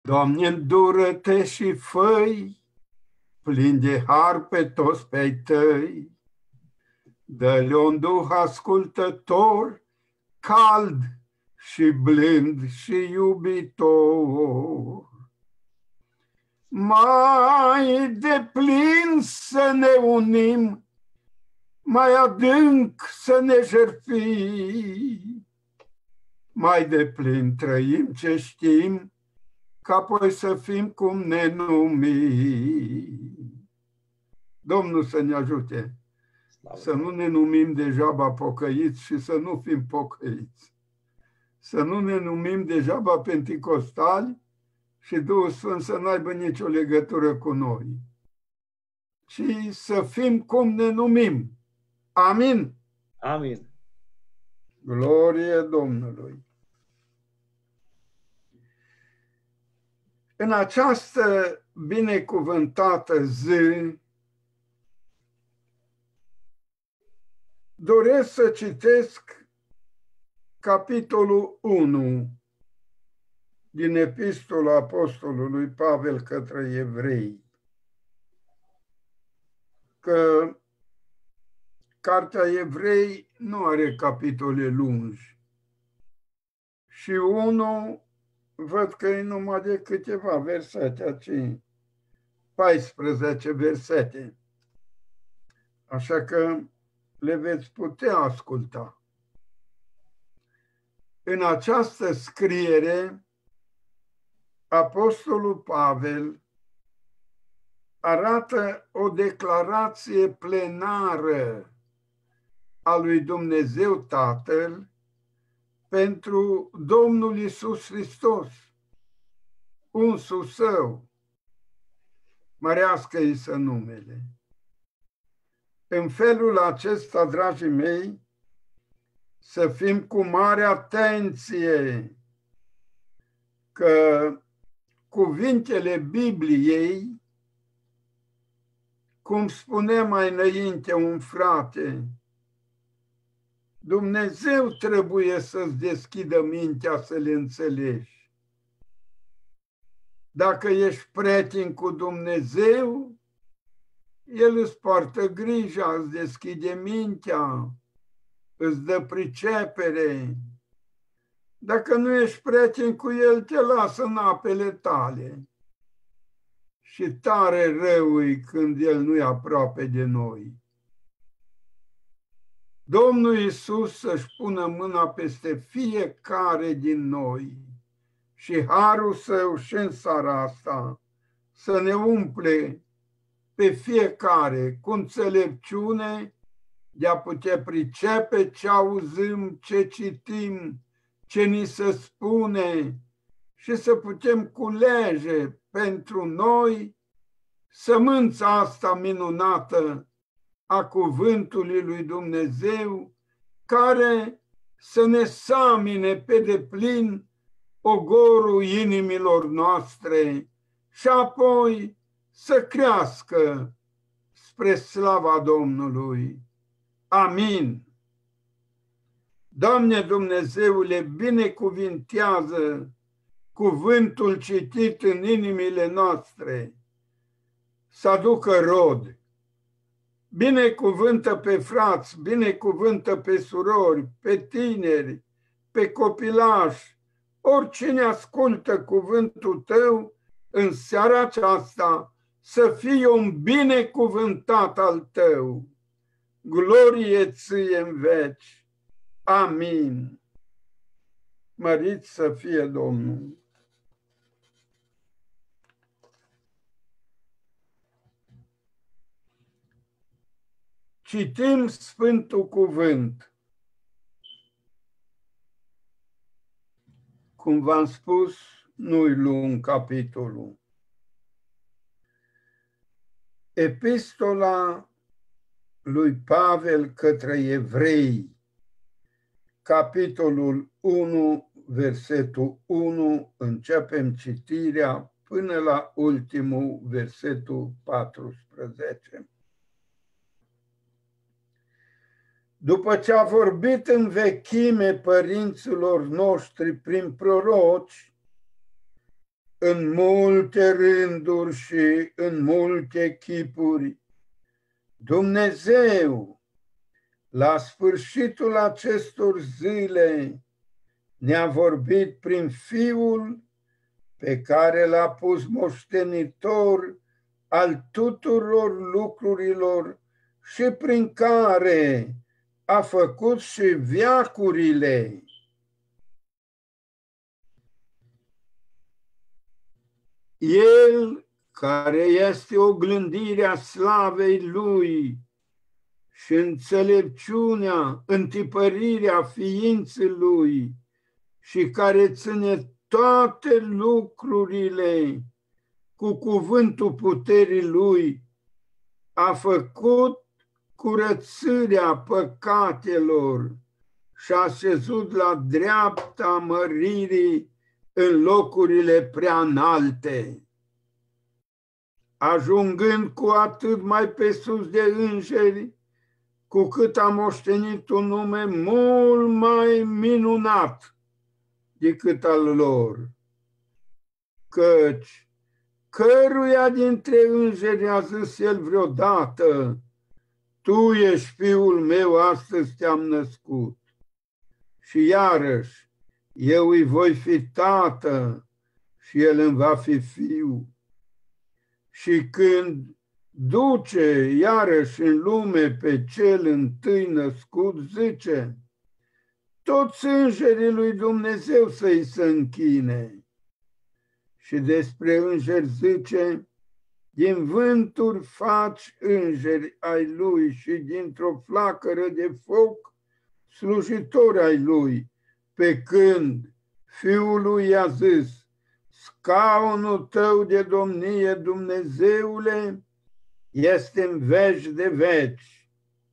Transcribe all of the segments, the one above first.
Doamne, îndură-te și fă-i plin de har pe toți pe-ai tăi. Dă-le un duh ascultător, cald și blând și iubitor. Mai deplin să ne unim, mai adânc să ne jertfim, mai deplin trăim ce știm, ca apoi să fim cum ne numim. Domnul să ne ajute să nu ne numim degeaba pocăiți și să nu fim pocăiți. Să nu ne numim degeaba penticostali și Duhul Sfânt să n-aibă nicio legătură cu noi, ci să fim cum ne numim. Amin? Amin. Glorie Domnului! În această binecuvântată zi, doresc să citesc capitolul 1 din Epistola Apostolului Pavel către Evrei. Că Cartea Evrei nu are capitole lungi și unul văd că e numai de câteva versete, aici 14 versete. Așa că le veți putea asculta. În această scriere, Apostolul Pavel arată o declarație plenară a lui Dumnezeu Tatăl pentru Domnul Iisus Hristos, unsul Său, mărească-i să numele. În felul acesta, dragii mei, să fim cu mare atenție că cuvintele Bibliei, cum spunea mai înainte un frate, Dumnezeu trebuie să-ți deschidă mintea să le înțelegi. Dacă ești prieten cu Dumnezeu, El îți poartă grija, îți deschide mintea, îți dă pricepere. Dacă nu ești prieten cu El, te lasă în apele tale. Și tare rău-i când El nu e aproape de noi. Domnul Iisus să-și pună mâna peste fiecare din noi și harul Său și în seara asta să ne umple pe fiecare cu înțelepciune de a putea pricepe ce auzim, ce citim, ce ni se spune și să putem culege pentru noi sămânța asta minunată a cuvântului lui Dumnezeu, care să ne samine pe deplin ogorul inimilor noastre și apoi să crească spre slava Domnului. Amin. Doamne Dumnezeule, binecuvintează cuvântul citit în inimile noastre, să aducă rod. Binecuvântă pe frați, binecuvântă pe surori, pe tineri, pe copilași, oricine ascultă cuvântul Tău în seara aceasta, să fie un binecuvântat al Tău. Glorie Ție în veci. Amin. Mărit să fie Domnul. Citim Sfântul Cuvânt. Cum v-am spus, nu-i lung capitolul. Epistola lui Pavel către Evrei, capitolul 1, versetul 1, începem citirea până la ultimul, versetul 14. După ce a vorbit în vechime părinților noștri prin proroci, în multe rânduri și în multe chipuri, Dumnezeu, la sfârșitul acestor zile, ne-a vorbit prin Fiul pe care l-a pus moștenitor al tuturor lucrurilor și prin care a făcut și veacurile. El, care este oglândirea slavei Lui și înțelepciunea, întipărirea ființei Lui și care ține toate lucrurile cu cuvântul puterii Lui, a făcut curățirea păcatelor și a șezut la dreapta măririi în locurile prea înalte, ajungând cu atât mai pe sus de îngeri, cu cât a moștenit un nume mult mai minunat decât al lor, căci căruia dintre îngeri a zis el vreodată: Tu ești fiul meu, astăzi te-am născut. Și iarăși, eu îi voi fi tată și el îmi va fi fiu. Și când duce iarăși în lume pe cel întâi născut, zice: Toți îngerii lui Dumnezeu să-i se închine. Și despre îngeri zice: Din vânturi faci îngeri ai lui și dintr-o flacără de foc slujitori ai lui, pe când Fiul lui i-a zis: Scaunul tău de domnie, Dumnezeule, este în veci de veci.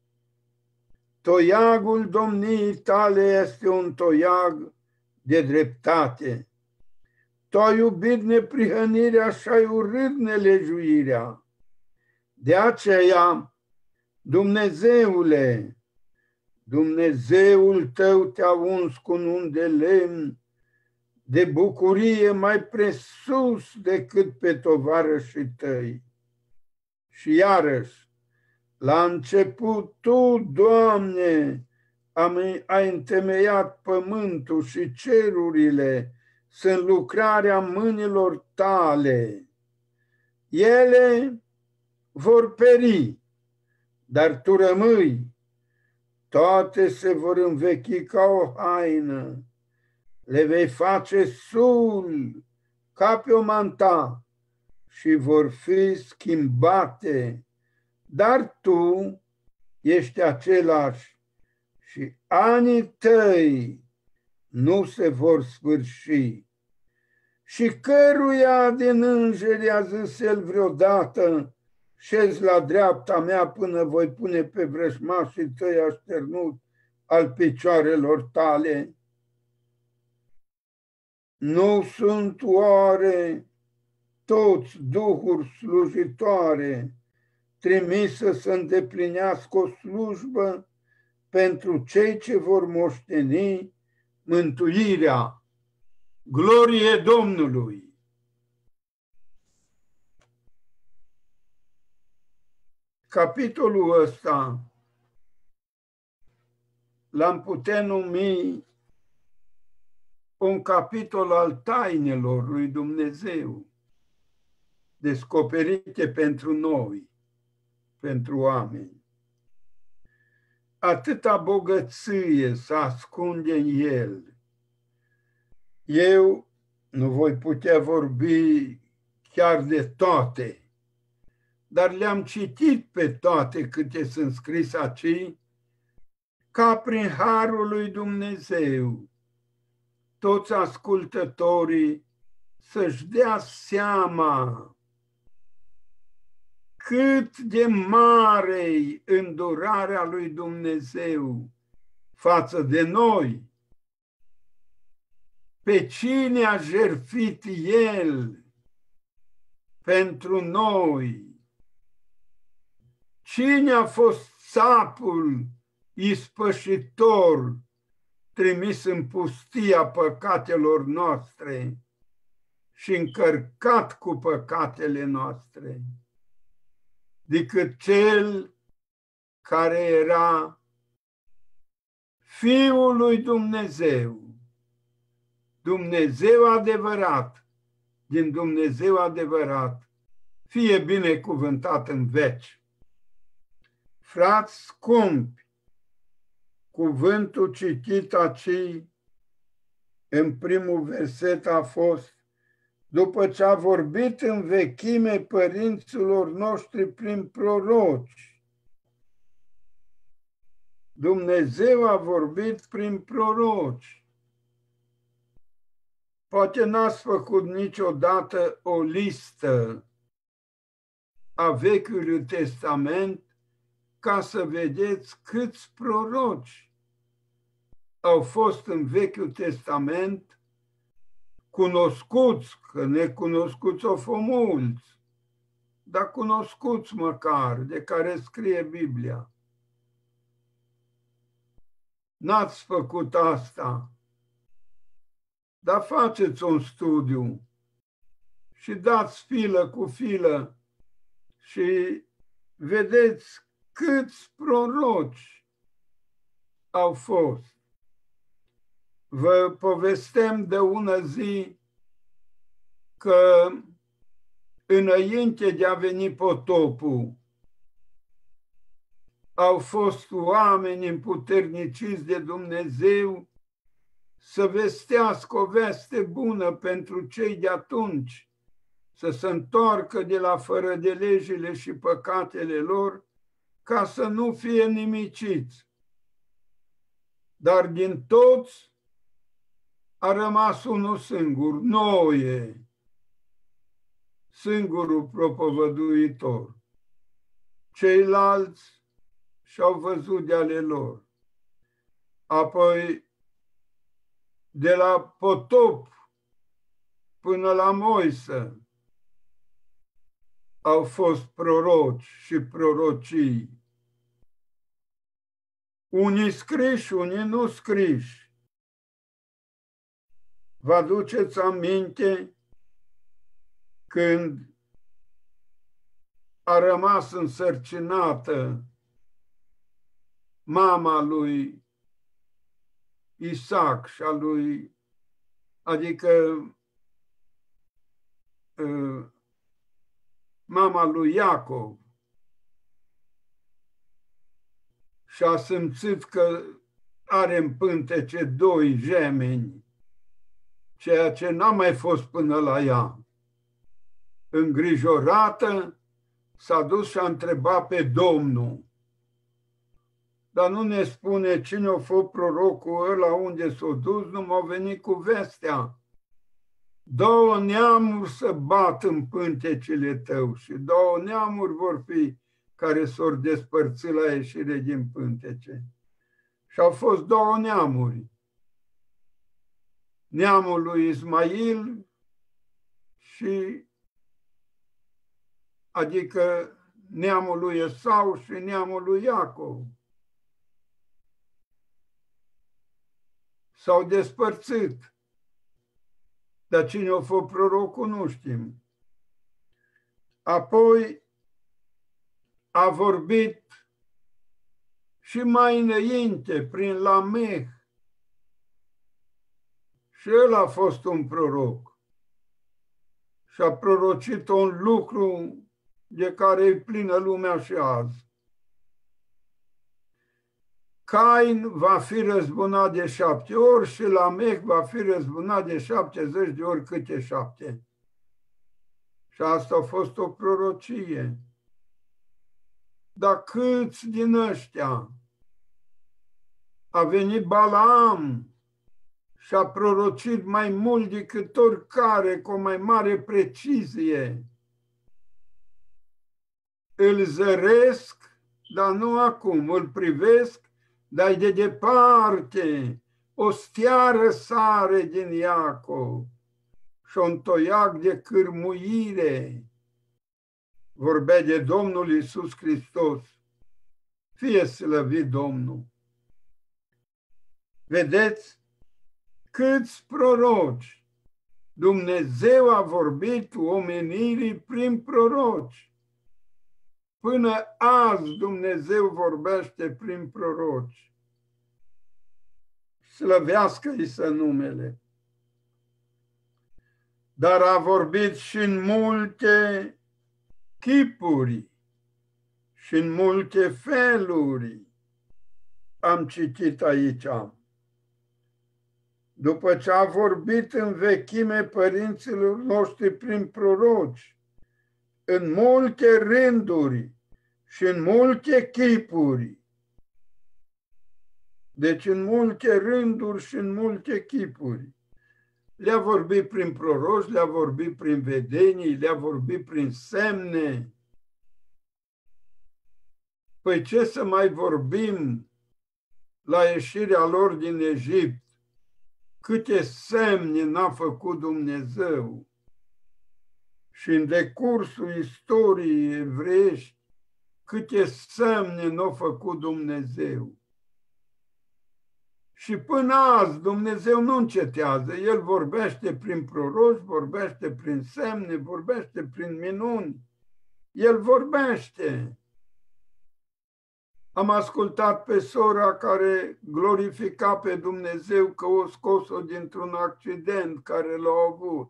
Toiagul domniei tale este un toiag de dreptate. Tu-ai iubit neprihănirea și ai urât nelejuirea. De aceea, Dumnezeule, Dumnezeul tău te-a uns cu un unt de lemn, de bucurie mai presus decât pe tovarășii tăi. Și iarăși, la început tu, Doamne, ai întemeiat pământul și cerurile, sunt lucrarea mâinilor tale. Ele vor peri, dar tu rămâi. Toate se vor învechi ca o haină. Le vei face sul ca pe o manta și vor fi schimbate. Dar tu ești același și anii tăi nu se vor sfârși. Și căruia din îngeri a zis el vreodată: Șezi la dreapta mea până voi pune pe vrăjmașii tăi așternut al picioarelor tale? Nu sunt oare toți duhuri slujitoare trimise să îndeplinească o slujbă pentru cei ce vor moșteni mântuirea? Glorie Domnului! Capitolul ăsta l-am putea numi un capitol al tainelor lui Dumnezeu, descoperite pentru noi, pentru oameni. Atâta bogăție se ascunde în el. Eu nu voi putea vorbi chiar de toate, dar le-am citit pe toate câte sunt scrise aici, ca prin harul lui Dumnezeu toți ascultătorii să-și dea seama cât de mare-i îndurarea lui Dumnezeu față de noi, pe cine a jertfit El pentru noi, cine a fost țapul ispășitor trimis în pustia păcatelor noastre, și încărcat cu păcatele noastre, decât cel care era Fiul lui Dumnezeu, Dumnezeu adevărat, din Dumnezeu adevărat, fie binecuvântat în veci. Frați scumpi, cuvântul citit aici în primul verset a fost: după ce a vorbit în vechime părinților noștri prin proroci. Dumnezeu a vorbit prin proroci. Poate n-ați făcut niciodată o listă a Vechiului Testament ca să vedeți câți proroci au fost în Vechiul Testament, cunoscuți, că necunoscuți au fost mulți, dar cunoscuți măcar, de care scrie Biblia. N-ați făcut asta, dar faceți un studiu și dați filă cu filă și vedeți câți proroci au fost. Vă povestem de una zi că înainte de a veni potopul, au fost oameni împuterniciți de Dumnezeu să vestească o veste bună pentru cei de atunci, să se întoarcă de la fără de legile și păcatele lor, ca să nu fie nimiciți. Dar din toți a rămas unul singur, Noe, singurul propovăduitor. Ceilalți și-au văzut de ale lor. Apoi, de la potop până la Moise, au fost proroci și prorocii. Unii scriși, unii nu scriși. Vă aduceți aminte când a rămas însărcinată mama lui Isaac și a lui, adică mama lui Iacov, și a simțit că are în pântece doi gemeni, ceea ce n-a mai fost până la ea. Îngrijorată, s-a dus și a întrebat pe Domnul. Dar nu ne spune cine a fost prorocul ăla, unde s-a dus, nu m-a venit cu vestea. Două neamuri să bat în pântecele tău și două neamuri vor fi care s-or despărți la ieșire din pântece. Și au fost două neamuri. Neamul lui Ismail și, adică neamul lui Esau și neamul lui Iacov. S-au despărțit. Dar cine a fost prorocul nu știm. Apoi a vorbit și mai înainte prin Lameh. Și el a fost un proroc. Și a prorocit un lucru de care e plină lumea și azi. Cain va fi răzbunat de 7 ori și Lameh va fi răzbunat de 70 de ori câte 7. Și asta a fost o prorocie. Dar câți din ăștia? A venit Balaam și a prorocit mai mult decât oricare, cu o mai mare precizie. Îl zăresc, dar nu acum, îl privesc, dar de departe, o steară sare din Iacov și un toiac de cârmuire. Vorbea de Domnul Iisus Hristos. Fie slăvit Domnul! Vedeți câți proroci Dumnezeu a vorbit omenirii prin proroci. Până azi Dumnezeu vorbește prin proroci. Slăvească-i să numele. Dar a vorbit și în multe chipuri și în multe feluri. Am citit aici. După ce a vorbit în vechime părinților noștri prin proroci, în multe rânduri și în multe chipuri. Deci în multe rânduri și în multe chipuri. Le-a vorbit prin proroci, le-a vorbit prin vedenii, le-a vorbit prin semne. Păi ce să mai vorbim la ieșirea lor din Egipt? Câte semne n-a făcut Dumnezeu? Și în decursul istoriei evreiești, câte semne n-a făcut Dumnezeu. Și până azi Dumnezeu nu încetează. El vorbește prin proroci, vorbește prin semne, vorbește prin minuni. El vorbește. Am ascultat pe sora care glorifica pe Dumnezeu că o scos-o dintr-un accident care l-a avut.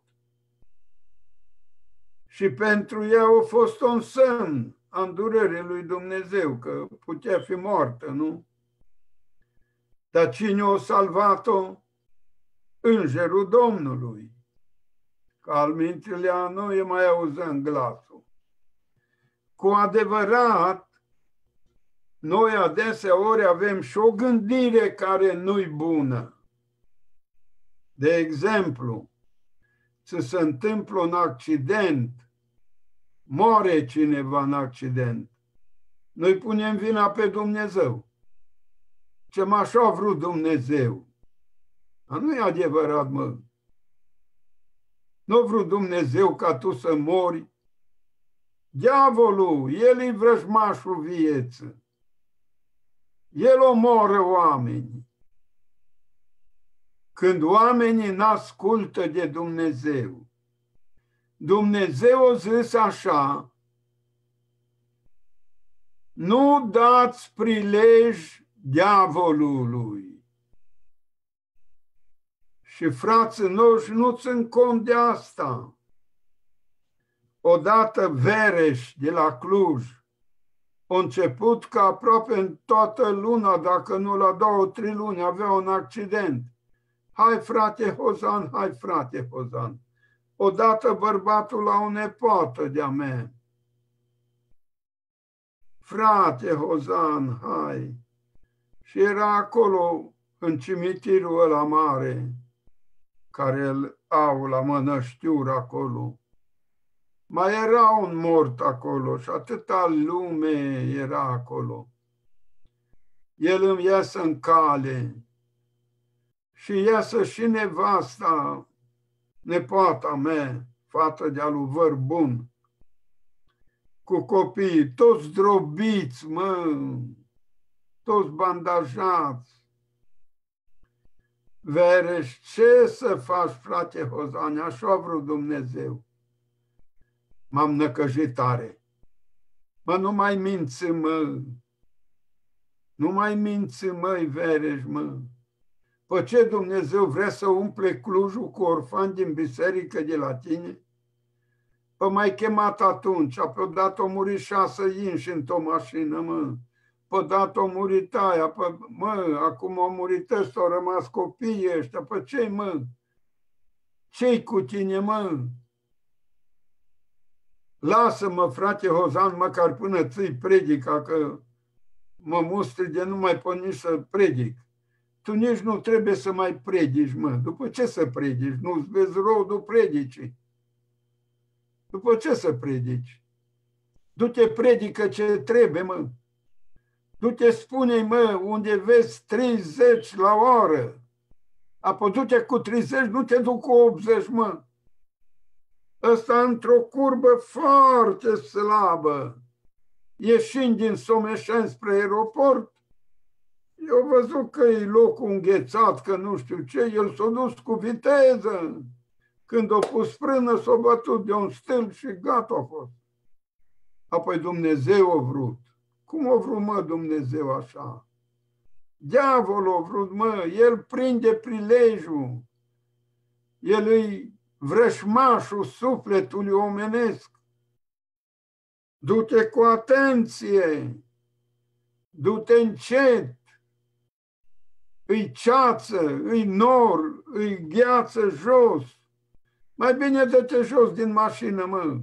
Și pentru ea a fost un semn a îndurării lui Dumnezeu, că putea fi moartă, nu? Dar cine a salvat-o? Îngerul Domnului. Că almintele nu îi mai auzăm glasul. Cu adevărat, noi adesea ori avem și o gândire care nu-i bună. De exemplu, să se întâmplă un accident, moare cineva în accident, noi punem vina pe Dumnezeu. Ce așa a vrut Dumnezeu. Dar nu e adevărat, mă. Nu a vrut Dumnezeu ca tu să mori. Diavolul, el e vrăjmașul vieții. El omoră oamenii. Când oamenii n-ascultă de Dumnezeu, Dumnezeu a zis așa: nu dați prilej diavolului. Și frații noștri nu țin cont de asta. Odată Vereș de la Cluj a început că aproape în toată luna, dacă nu la 2-3 luni, avea un accident. Hai frate Hozan, hai frate Hozan. Odată bărbatul la o nepoată de-a mea. Frate Hozan, hai. Și era acolo, în cimitirul ăla mare, care îl au la Mănăștiuri acolo. Mai era un mort acolo și atâta lume era acolo. El îmi iasă în cale și iasă și nevasta, nepoata mea, fată de-a lui Vărbun, cu copiii, toți zdrobiți, mă, toți bandajați. Vereș, ce să faci, frate Hozane? Așa a vrut Dumnezeu. M-am năcăjit tare. Mă, nu mai minți, mă. Nu mai minți, măi, Vereș, mă. Păi ce Dumnezeu vrea să umple Clujul cu orfani din biserică de la tine? Păi m-ai chemat atunci, apoi odată au murit 6 inși într-o mașină, mă. Păi odată au murit aia, păi, mă, acum au murit ăsta, au rămas copiii ăștia, păi ce-i, mă? Ce-i cu tine, mă? Lasă-mă, frate Hozan, măcar până ți-i predica, că mă mustri de nu mai pot nici să predic. Tu nici nu trebuie să mai predici, mă. După ce să predici? Nu-ți vezi rodul predicii. După ce să predici? Du-te, predică ce trebuie, mă. Du-te, spune-i, mă, unde vezi 30 la oră. Apoi du-te cu 30, nu te duc cu 80, mă. Ăsta într-o curbă foarte slabă. Ieșind din Someșeni spre aeroport, eu văzut că e locul înghețat, că nu știu ce, el s-a dus cu viteză. Când a pus frână, s-a bătut de un stâlp și gata a fost. Apoi Dumnezeu a vrut. Cum a vrut, mă, Dumnezeu așa? Diavolul a vrut, mă, el prinde prilejul. El îi vrășmașul sufletului omenesc. Du-te cu atenție, du-te încet, îi ceață, îi nor, îi gheață jos. Mai bine dă-te jos din mașină, mă,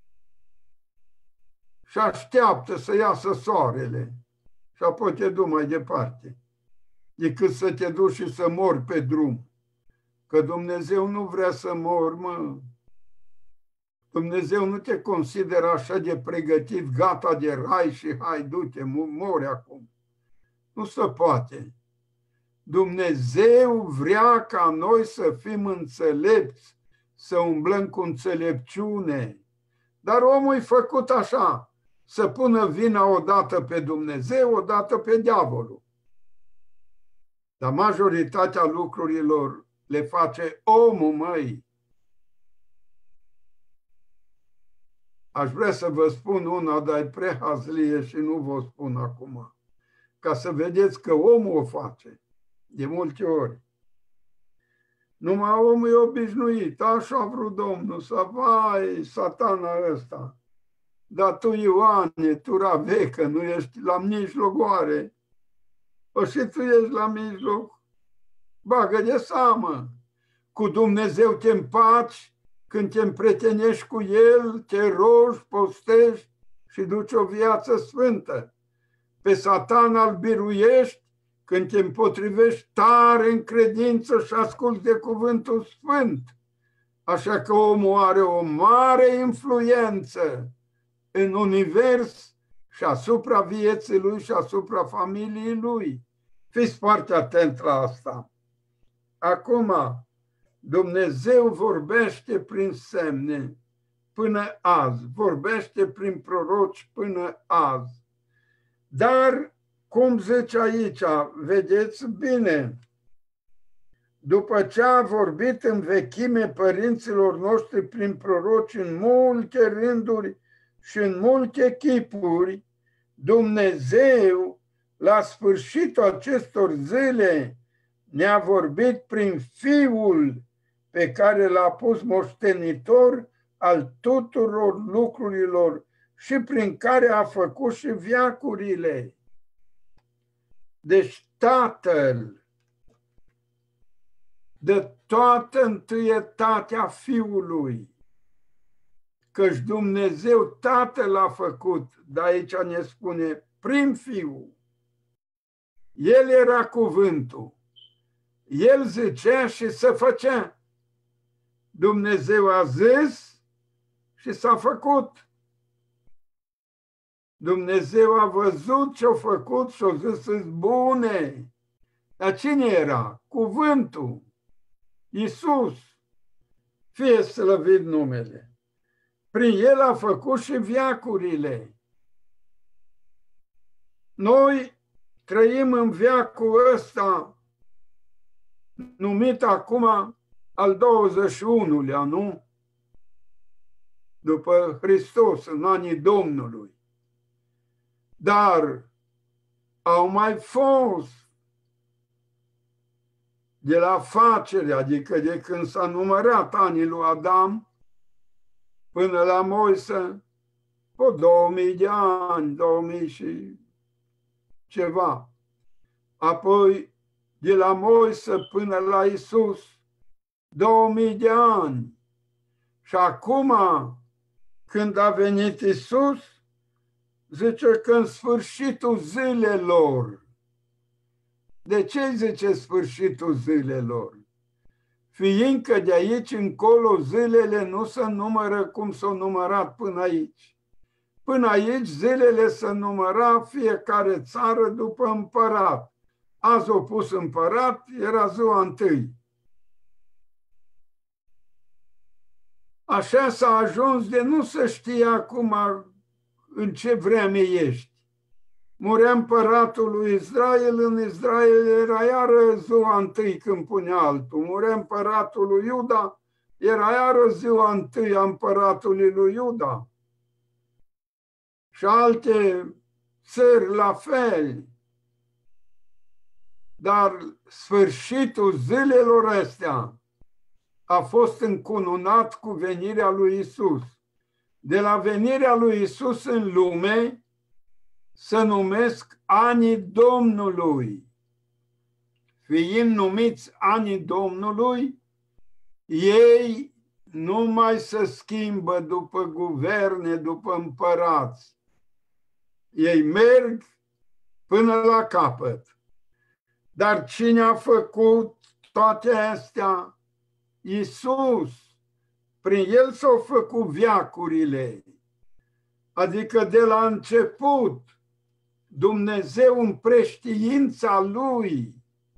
și așteaptă să iasă soarele și apoi te du mai departe, decât să te duci și să mori pe drum. Că Dumnezeu nu vrea să mori, mă. Dumnezeu nu te consideră așa de pregătit, gata de rai și hai, du-te, mori acum. Nu se poate. Dumnezeu vrea ca noi să fim înțelepți, să umblăm cu înțelepciune. Dar omul e făcut așa, să pună vina odată pe Dumnezeu, odată pe diavolul. Dar majoritatea lucrurilor le face omul, măi. Aș vrea să vă spun una, dar e prehazlie și nu vă spun acum. Ca să vedeți că omul o face, de multe ori. Numai omul e obișnuit, așa a vrut Domnul, să vai, satana ăsta. Dar tu, Ioane, tu ravecă, nu ești la mijloc oare? O și tu ești la mijloc? Bagă de seamă. Cu Dumnezeu te împaci, când te împrietenești cu El, te rogi, postești și duci o viață sfântă. Pe Satana îl biruiești când te împotrivești tare în credință și asculți de cuvântul sfânt. Așa că omul are o mare influență în univers și asupra vieții lui și asupra familiei lui. Fiți foarte atent la asta. Acum, Dumnezeu vorbește prin semne până azi, vorbește prin proroci până azi. Dar, cum zice aici, vedeți bine, după ce a vorbit în vechime părinților noștri prin proroci în multe rânduri și în multe chipuri, Dumnezeu, la sfârșitul acestor zile, ne-a vorbit prin Fiul pe care l-a pus moștenitor al tuturor lucrurilor și prin care a făcut și veacurile. Deci Tatăl de toată întâietatea Fiului, căci Dumnezeu Tatăl l-a făcut, dar aici ne spune prin Fiul. El era cuvântul. El zicea și se făcea. Dumnezeu a zis și s-a făcut. Dumnezeu a văzut ce-a făcut și a zis sunt bune. Dar cine era? Cuvântul. Iisus. Fie slăvit numele. Prin El a făcut și veacurile. Noi trăim în veacul ăsta numit acum al 21-lea, nu? După Hristos, în anii Domnului. Dar au mai fost de la facere, adică de când s-a numărat anii lui Adam până la Moise, pe 2000 de ani, 2000 și ceva. Apoi de la Moise până la Iisus, 2000 de ani. Și acum, când a venit Iisus, zice că în sfârșitul zilelor. De ce zice sfârșitul zilelor? Fiindcă de aici încolo zilele nu se numără cum s-au numărat până aici. Până aici zilele se număra fiecare țară după împărat. Azi o pus împărat, era ziua întâi. Așa s-a ajuns de nu se știe acum în ce vreme ești. Murea împăratul lui Israel, în Israel era iară ziua întâi când punea altul. Murea împăratul lui Iuda, Era iară ziua întâi a împăratului lui Iuda. Și alte țări la fel. Dar sfârșitul zilelor astea a fost încununat cu venirea lui Isus. De la venirea lui Isus în lume se numesc anii Domnului. Fiind numiți anii Domnului, ei nu mai se schimbă după guverne, după împărați. Ei merg până la capăt. Dar cine a făcut toate astea? Iisus. Prin El s-au făcut veacurile. Adică de la început, Dumnezeu în preștiința Lui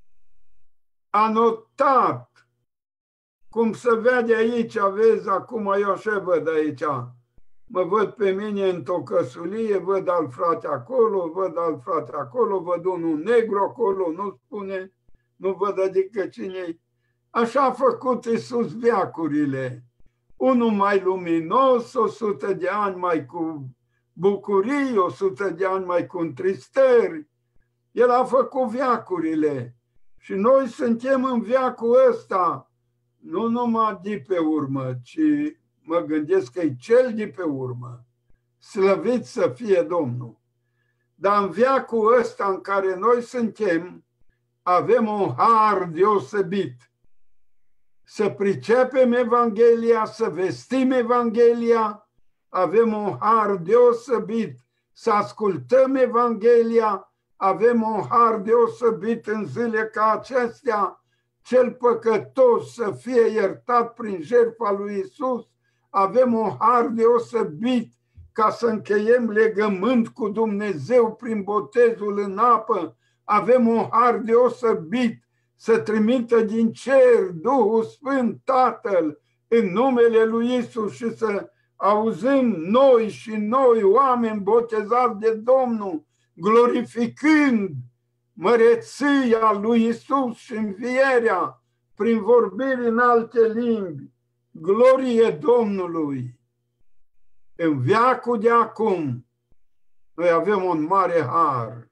a notat, cum se vede aici, vezi, acum eu așa văd aici, mă văd pe mine într-o căsulie, văd alt frate acolo, văd alt frate acolo, văd unul negru acolo, nu spune, nu văd adică cine-i. Așa a făcut Iisus veacurile. Unul mai luminos, 100 de ani mai cu bucurii, 100 de ani mai cu întristări. El a făcut veacurile. Și noi suntem în veacul ăsta, nu numai de pe urmă, ci mă gândesc că e cel de pe urmă. Slăvit să fie Domnul. Dar în veacul ăsta în care noi suntem, avem un har deosebit. Să pricepem Evanghelia, să vestim Evanghelia, avem un har deosebit. Să ascultăm Evanghelia, avem un har deosebit în zile ca acestea. Cel păcătos să fie iertat prin jertfa lui Isus. Avem un har deosebit ca să încheiem legământ cu Dumnezeu prin botezul în apă. Avem un har deosebit să trimită din cer Duhul Sfânt Tatăl în numele lui Isus și să auzim noi și noi, oameni botezați de Domnul, glorificând măreția lui Isus și învierea prin vorbiri în alte limbi. Glorie Domnului! În veacul de acum noi avem un mare har.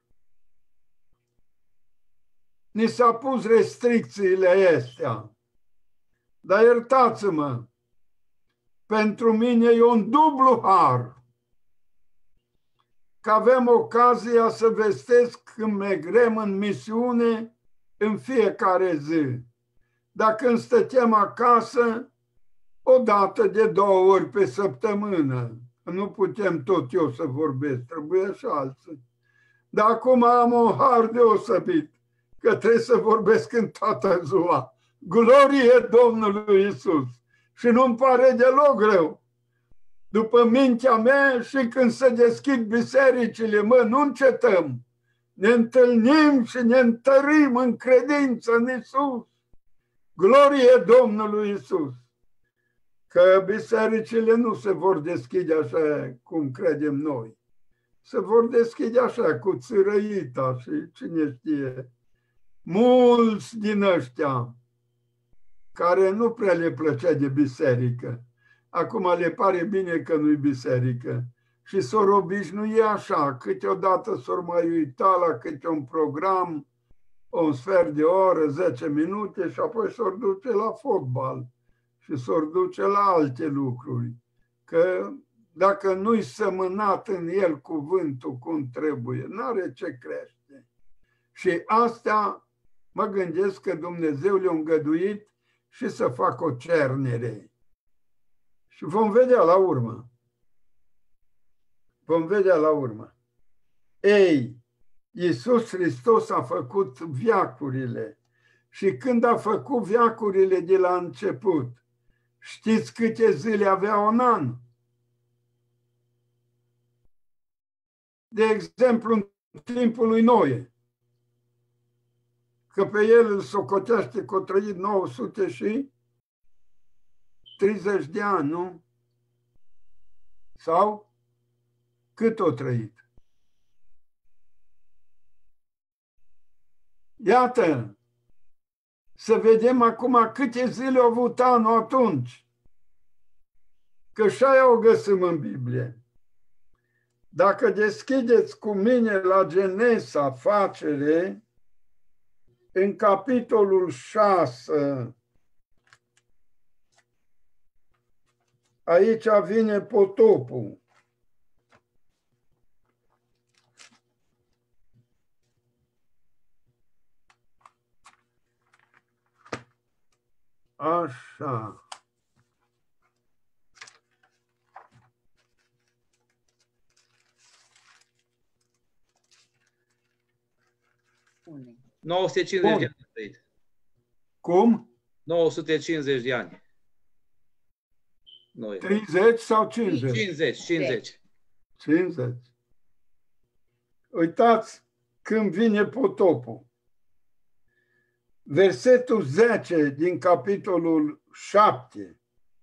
Ni s-a pus restricțiile astea. Dar iertați-mă, pentru mine e un dublu har că avem ocazia să vestesc când mergem în misiune în fiecare zi. Dacă când stăteam acasă, o dată de 2 ori pe săptămână, nu putem tot eu să vorbesc, trebuie și alții. Dar acum am un har deosebit, că trebuie să vorbesc în toată ziua. Glorie Domnului Iisus! Și nu-mi pare deloc rău. După mintea mea și când se deschid bisericile, nu încetăm. Ne întâlnim și ne întărim în credință în Iisus. Glorie Domnului Iisus! Că bisericile nu se vor deschide așa cum credem noi. Se vor deschide așa cu țărăita și cine știe. Mulți din ăștia care nu prea le plăcea de biserică, acum le pare bine că nu-i biserică. Și s-or obișnui așa, câteodată s-or mai uita la câte un program, un sfert de oră, 10 minute și apoi s-or duce la fotbal și s-or duce la alte lucruri. Că dacă nu-i sămânat în el cuvântul cum trebuie, n-are ce crește. Și astea mă gândesc că Dumnezeu le-a îngăduit și să facă o cernere. Și vom vedea la urmă. Vom vedea la urmă. Ei, Iisus Hristos a făcut veacurile. Și când a făcut veacurile de la început, știți câte zile avea un an? De exemplu, în timpul lui Noe, că pe el îl socotește că a trăit 930 de ani, nu? Sau cât a trăit? Iată, să vedem acum câte zile au avut anul atunci. Că și aia o găsim în Biblie. Dacă deschideți cu mine la Genesa, facere, în capitolul 6, aici vine potopul. Așa. Unde? 950 de ani. Cum? 950 de ani. 30 sau 50? 50. 50. Uitați când vine potopul. Versetul 10 din capitolul 7.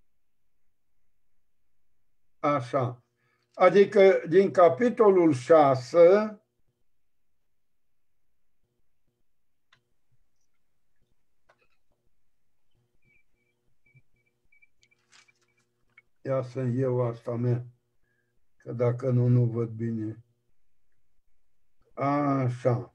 Așa. Adică din capitolul 6 ia să eu asta mea, că dacă nu, nu văd bine. Așa.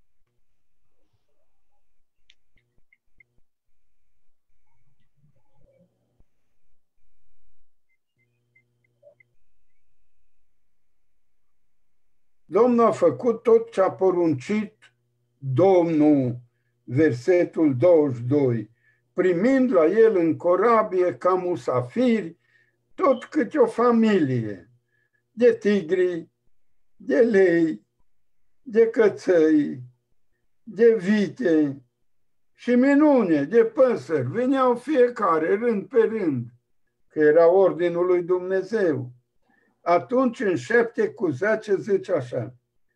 Domnul a făcut tot ce a poruncit Domnul, versetul 22, primind la el în corabie ca musafiri tot câte o familie, de tigri, de lei, de cățăi, de vite și minune, de păsări. Veneau fiecare rând pe rând, că era ordinul lui Dumnezeu. Atunci în 7:10 zice așa: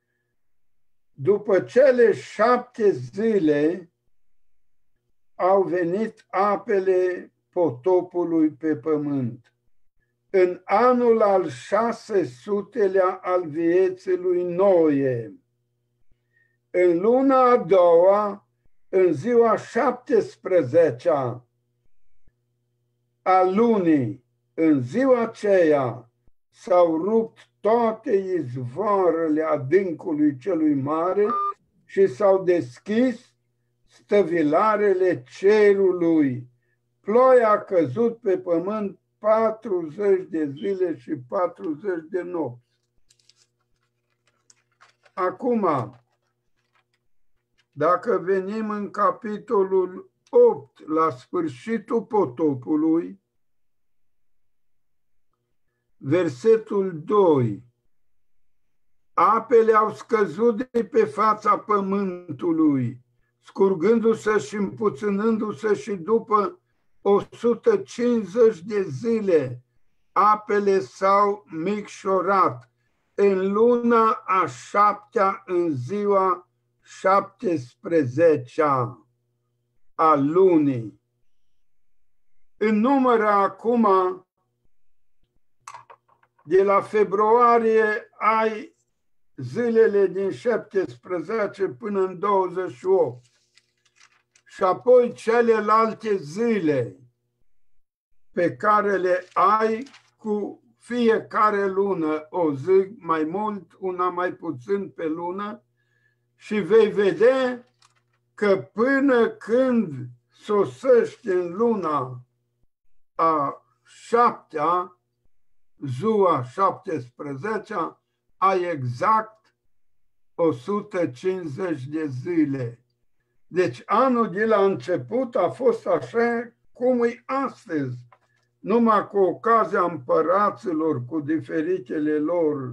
după cele 7 zile au venit apele potopului pe pământ. În anul al 600-lea al vieții lui Noe, în luna a doua, în ziua 17-a a lunii, în ziua aceea s-au rupt toate izvoarele adâncului celui mare și s-au deschis stăvilarele cerului. Ploaia a căzut pe pământ 40 de zile și 40 de nopți. Acum, dacă venim în capitolul 8, la sfârșitul potopului, versetul 2, apele au scăzut de pe fața pământului, scurgându-se și împuținându-se și după 150 de zile apele s-au micșorat în luna a 7-a, în ziua 17-a a lunii. Înnumără acum de la februarie ai zilele din 17 până în 28 și apoi celelalte zile pe care le ai cu fiecare lună, o zi mai mult, una mai puțin pe lună, și vei vedea că până când sosești în luna a 7-a, ziua 17-a, ai exact 150 de zile. Deci anul de la început a fost așa cum e astăzi, numai cu ocazia împăraților, cu diferitele lor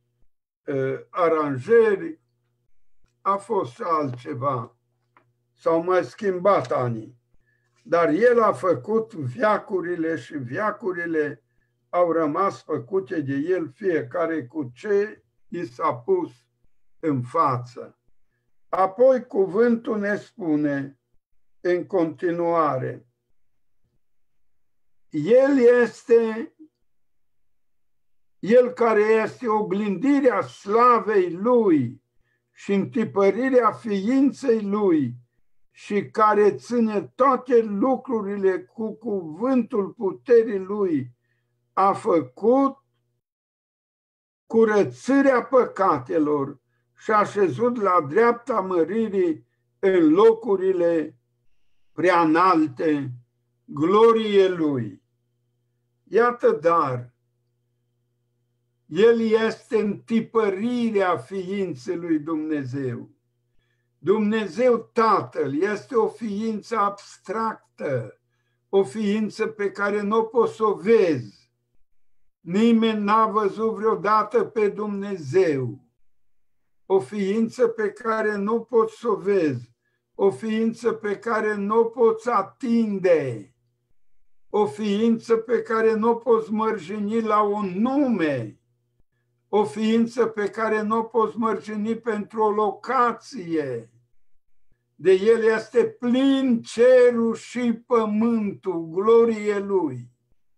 aranjări, a fost și altceva. S-au mai schimbat anii. Dar el a făcut veacurile și veacurile au rămas făcute de el, fiecare cu ce i s-a pus în față. Apoi cuvântul ne spune în continuare: El care este oglindirea slavei Lui și întipărirea ființei Lui și care ține toate lucrurile cu cuvântul puterii lui, a făcut curățirea păcatelor și a șezut la dreapta măririi în locurile preanalte glorie lui. Iată dar, el este întipărirea ființei lui Dumnezeu. Dumnezeu Tatăl este o ființă abstractă, o ființă pe care nu o poți să o vezi. Nimeni n-a văzut vreodată pe Dumnezeu. O ființă pe care nu poți să o vezi, o ființă pe care nu o poți atinge, o ființă pe care nu o poți mărgini la un nume, o ființă pe care nu o poți mărgini pentru o locație. De el este plin cerul și pământul, glorie lui.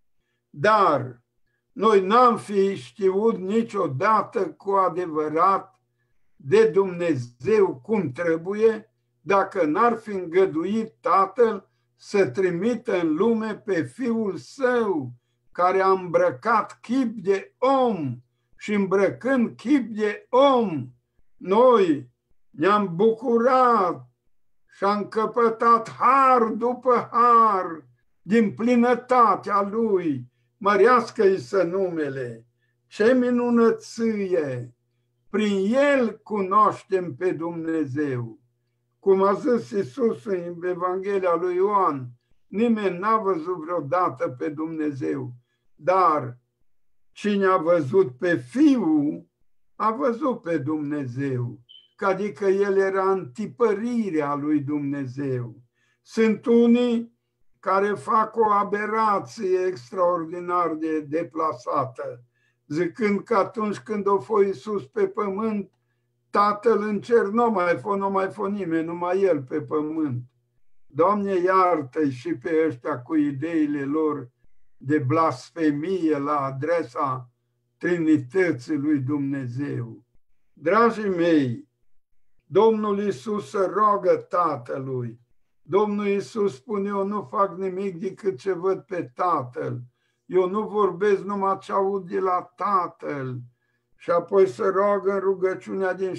Dar noi n-am fi știut niciodată cu adevărat de Dumnezeu cum trebuie dacă n-ar fi îngăduit Tatăl să trimită în lume pe Fiul Său, care a îmbrăcat chip de om și îmbrăcând chip de om, noi ne-am bucurat și am căpătat har după har din plinătatea Lui. Mărească-i să numele, ce minunăție! Prin El cunoaștem pe Dumnezeu. Cum a zis Iisus în Evanghelia lui Ioan, nimeni n-a văzut vreodată pe Dumnezeu, dar cine a văzut pe Fiul, a văzut pe Dumnezeu, adică El era întipărirea lui Dumnezeu. Sunt unii care fac o aberație extraordinar de deplasată, zicând că atunci când a fost Iisus pe pământ, Tatăl în cer nu mai fost nimeni, numai El pe pământ. Doamne, iartă-i și pe ăștia cu ideile lor de blasfemie la adresa Trinității lui Dumnezeu. Dragii mei, Domnul Iisus se roagă Tatălui. Domnul Iisus spune, eu nu fac nimic decât ce văd pe Tatăl. Eu nu vorbesc numai ce aud de la Tatăl. Și apoi se roagă în rugăciunea din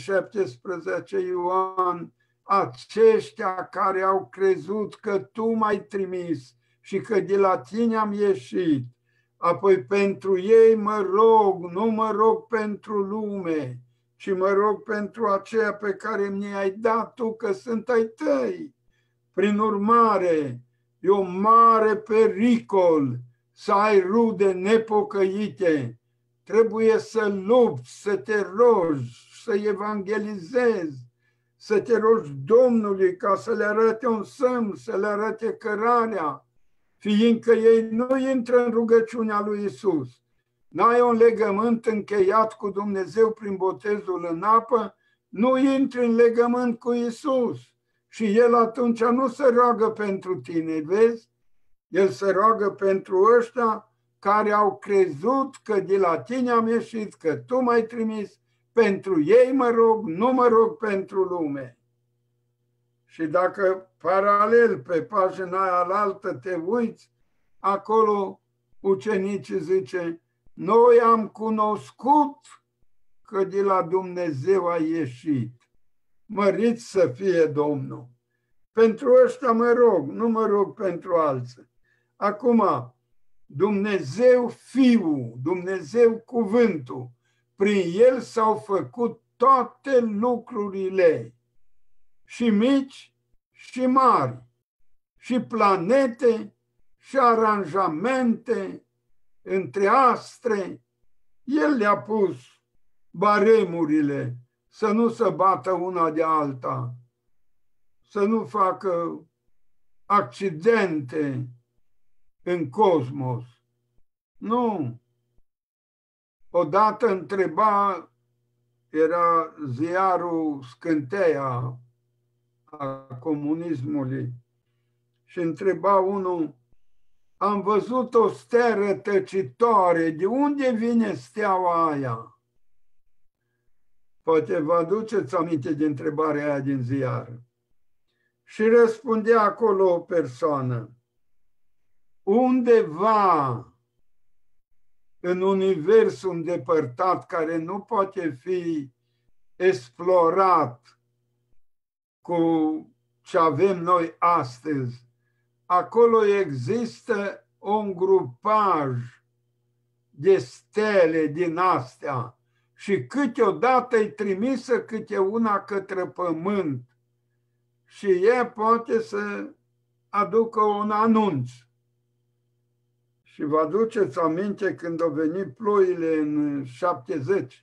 17 Ioan, aceștia care au crezut că Tu m-ai trimis și că de la Tine am ieșit. Apoi pentru ei mă rog, nu mă rog pentru lume, ci mă rog pentru aceea pe care mi-ai dat Tu, că sunt ai Tăi. Prin urmare, e un mare pericol să ai rude nepocăite. Trebuie să lupți, să te rogi, să evangelizezi, să te rogi Domnului ca să le arate un semn, să le arate cărarea, fiindcă ei nu intră în rugăciunea lui Iisus. N-ai un legământ încheiat cu Dumnezeu prin botezul în apă, nu intri în legământ cu Iisus. Și El atunci nu se roagă pentru tine, vezi? El se roagă pentru ăștia care au crezut că de la Tine am ieșit, că Tu m-ai trimis, pentru ei mă rog, nu mă rog pentru lume. Și dacă paralel pe pagina aia alaltă te uiți, acolo ucenicii zice, noi am cunoscut că de la Dumnezeu a ieșit. Mărit să fie Domnul. Pentru ăștia mă rog, nu mă rog pentru alții. Acum, Dumnezeu Fiul, Dumnezeu Cuvântul, prin El s-au făcut toate lucrurile, și mici și mari, și planete, și aranjamente între astre. El le-a pus baremurile să nu se bată una de alta, să nu facă accidente în cosmos. Nu. Odată întreba, era ziarul Scânteia a comunismului, și întreba unul, am văzut o stea rătăcitoare, de unde vine steaua aia? Poate vă aduceți aminte de întrebarea aia din ziar. Și răspundea acolo o persoană: undeva în universul îndepărtat, care nu poate fi explorat cu ce avem noi astăzi, acolo există un grupaj de stele din astea și câteodată e trimisă câte una către pământ și ea poate să aducă un anunț. Și vă aduceți aminte când au venit ploile în 70?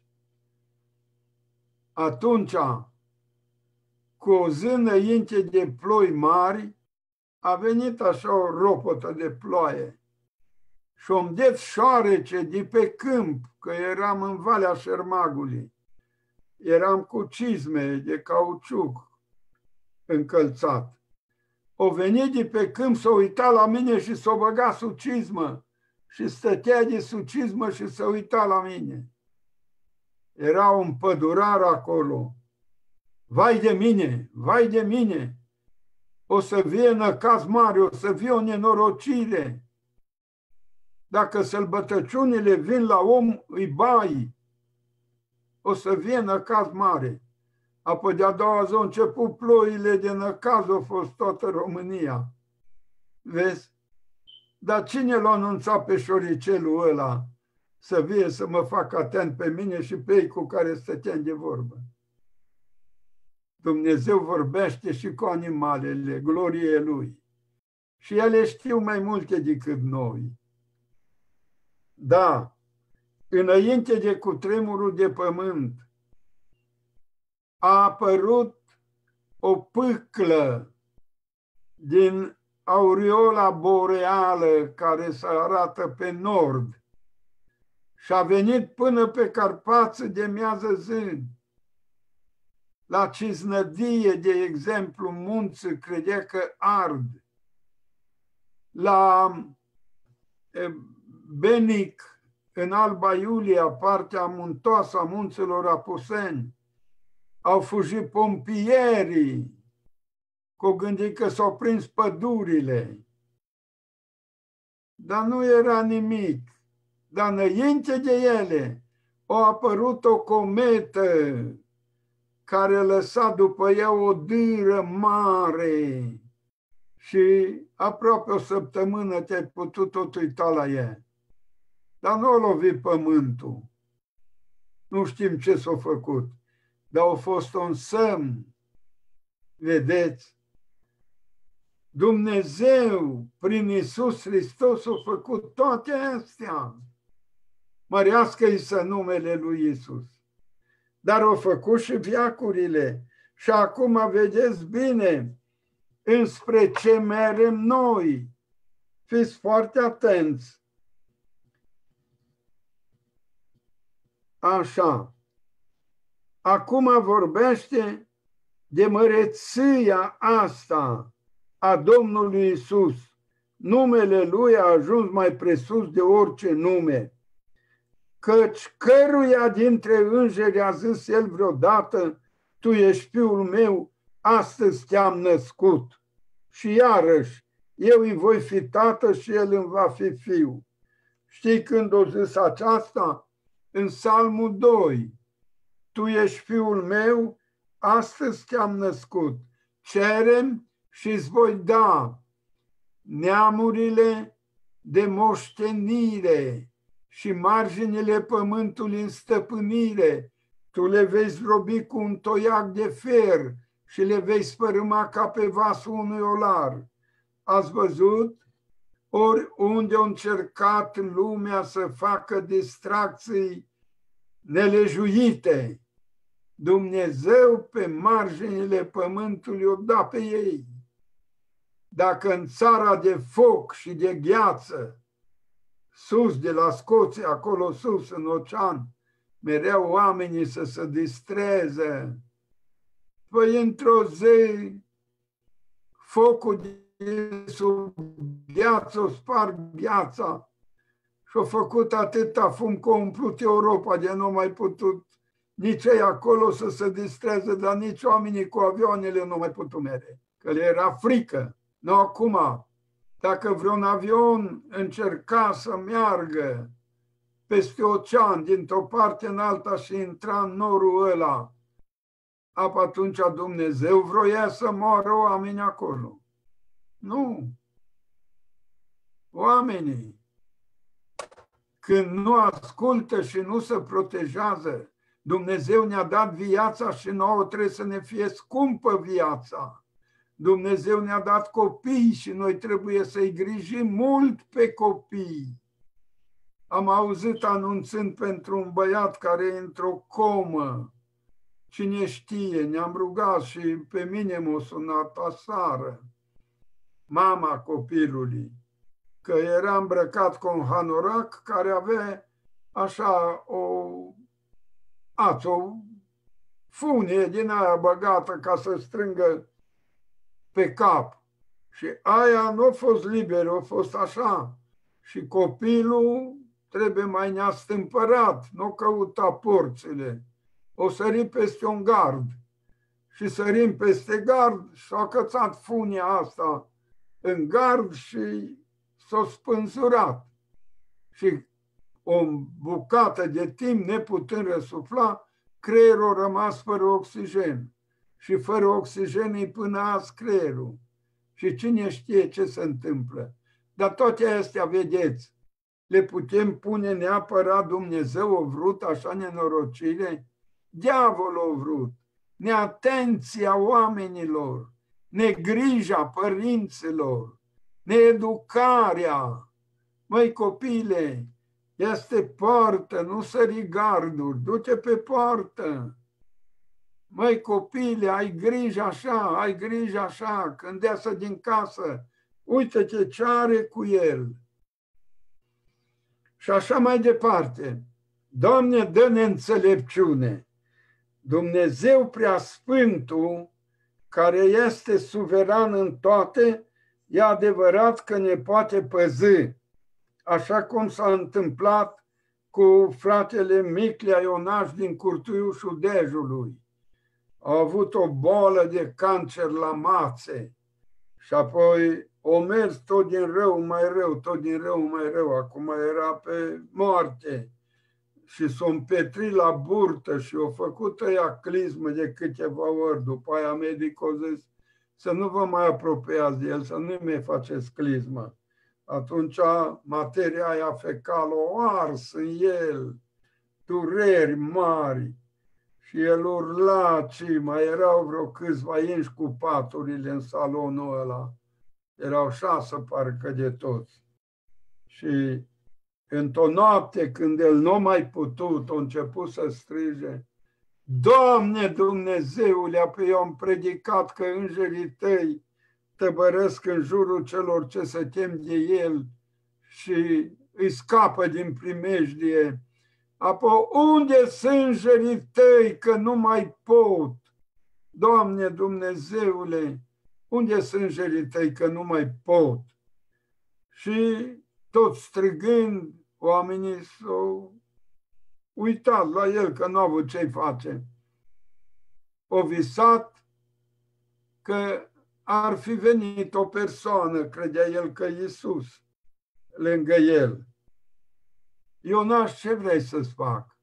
Atunci, cu o zi înainte de ploi mari, a venit așa o ropotă de ploaie și o îmdet șoarece de pe câmp, că eram în Valea Șermagului. Eram cu cizme de cauciuc încălțat. O venit de pe câmp, s-a uitat la mine și s-a băgat sub cizmă și stătea de sub cizmă și s-a uitat la mine. Era un pădurar acolo. Vai de mine, vai de mine! O să fie năcaz mare, o să fie o nenorocire. Dacă sălbătăciunile vin la om, îi bai. O să fie năcaz mare. Apoi de-a doua zi au început ploile de năcaz, a fost toată România. Vezi? Dar cine l-a anunțat pe șoricelul ăla să vie să mă fac atent pe mine și pe ei cu care stăteam de vorbă? Dumnezeu vorbește și cu animalele, glorie Lui. Și ele știu mai multe decât noi. Da, înainte de cutremurul de pământ, a apărut o pâclă din aureola boreală care se arată pe nord și a venit până pe Carpați de miază zi. La Cisnădie, de exemplu, munții credea că ard. La Benic, în Alba Iulia, partea muntoasă a munților Apuseni, au fugit pompierii, cu gândit că s-au prins pădurile. Dar nu era nimic. Dar înainte de ele a apărut o cometă care lăsa după ea o dâră mare și aproape o săptămână te-ai putut tot uita la ea. Dar nu a lovit pământul. Nu știm ce s-a făcut, dar a fost un semn. Vedeți? Dumnezeu, prin Iisus Hristos, a făcut toate astea. Mărească-i să numele lui Iisus. Dar au făcut și veacurile. Și acum vedeți bine înspre ce mergem noi. Fiți foarte atenți. Așa. Acum vorbește de măreția asta a Domnului Iisus. Numele Lui a ajuns mai presus de orice nume. Căci căruia dintre îngeri a zis El vreodată: tu ești Fiul meu, astăzi te-am născut. Și iarăși, eu îi voi fi tată și El îmi va fi fiu. Știi când a zis aceasta? În Psalmul 2. Tu ești Fiul meu, astăzi te-am născut. Cerem și îți voi da neamurile de moștenire și marginile pământului în stăpânire. Tu le vei zdrobi cu un toiac de fer și le vei spărâma ca pe vasul unui olar. Ați văzut? Oriunde a încercat lumea să facă distracții nelejuite, Dumnezeu pe marginile pământului o da pe ei. Dacă în țara de foc și de gheață, sus de la Scoția, acolo sus în ocean, mereu oamenii să se distreze, păi într-o zi focul de sub gheață o sparg gheața și-a făcut atâta fum că a umplut Europa de nu mai putut nici ei acolo să se distreze, dar nici oamenii cu avioanele nu mai putut mere, că le era frică. Nu acum, dacă vreun avion încerca să meargă peste ocean, dintr-o parte în alta și intra în norul ăla, atunci Dumnezeu vroia să moară oamenii acolo. Nu. Oamenii, când nu ascultă și nu se protejează, Dumnezeu ne-a dat viața și nouă trebuie să ne fie scumpă viața. Dumnezeu ne-a dat copii și noi trebuie să-i grijim mult pe copii. Am auzit anunțând pentru un băiat care e într-o comă. Cine știe, ne-am rugat și pe mine m-a sunat aseară mama copilului, că era îmbrăcat cu un hanorac care avea așa o funie din aia băgată ca să strângă pe cap. Și aia nu a fost liberă, a fost așa. Și copilul trebuie mai neastâmpărat, nu căuta porțile. O sări peste un gard. Și sărim peste gard și a cățat funia asta în gard și s-a spânzurat. Și o bucată de timp, neputând răsufla, creierul a rămas fără oxigen. Și fără oxigen e până azi creierul. Și cine știe ce se întâmplă. Dar toate astea, vedeți, le putem pune neapărat Dumnezeu a vrut așa nenorocire? Diavolul a vrut. Neatenția oamenilor, negrija părinților, needucarea. Măi, copile, este poartă, nu sări garduri, du-te pe poartă. Măi, copile, ai grijă așa, când iasă din casă, uite-te ce are cu el. Și așa mai departe. Doamne, dă-ne înțelepciune. Dumnezeu Preasfântul, care este suveran în toate, e adevărat că ne poate păzi, așa cum s-a întâmplat cu fratele Miclea Ionaș din Curtuiușul Dejului. A avut o bolă de cancer la mațe și apoi o mers tot din rău mai rău, acum era pe moarte. Și s-o împetrit la burtă și o făcut ea clismă de câteva ori. După aia medicul a zis să nu vă mai apropiați de el, să nu-i mai faceți clismă. Atunci materia aia fecală o ars în el, dureri mari. Și el urla, ci mai erau vreo câțiva inși cu paturile în salonul ăla. Erau 6 parcă de toți. Și într-o noapte, când el nu a mai putut, a început să strige: Doamne Dumnezeule, apoi eu am predicat că îngerii tăi tăbărăsc în jurul celor ce se tem de el și îi scapă din primejdie. Apoi, unde sunt îngerii tăi că nu mai pot? Doamne Dumnezeule, unde sunt îngerii tăi că nu mai pot? Și tot strigând, oamenii s-au uitat la el că nu au avut ce-i face. O visat că ar fi venit o persoană, credea el că Iisus, lângă el. Ionaș, ce vrei să-ți fac?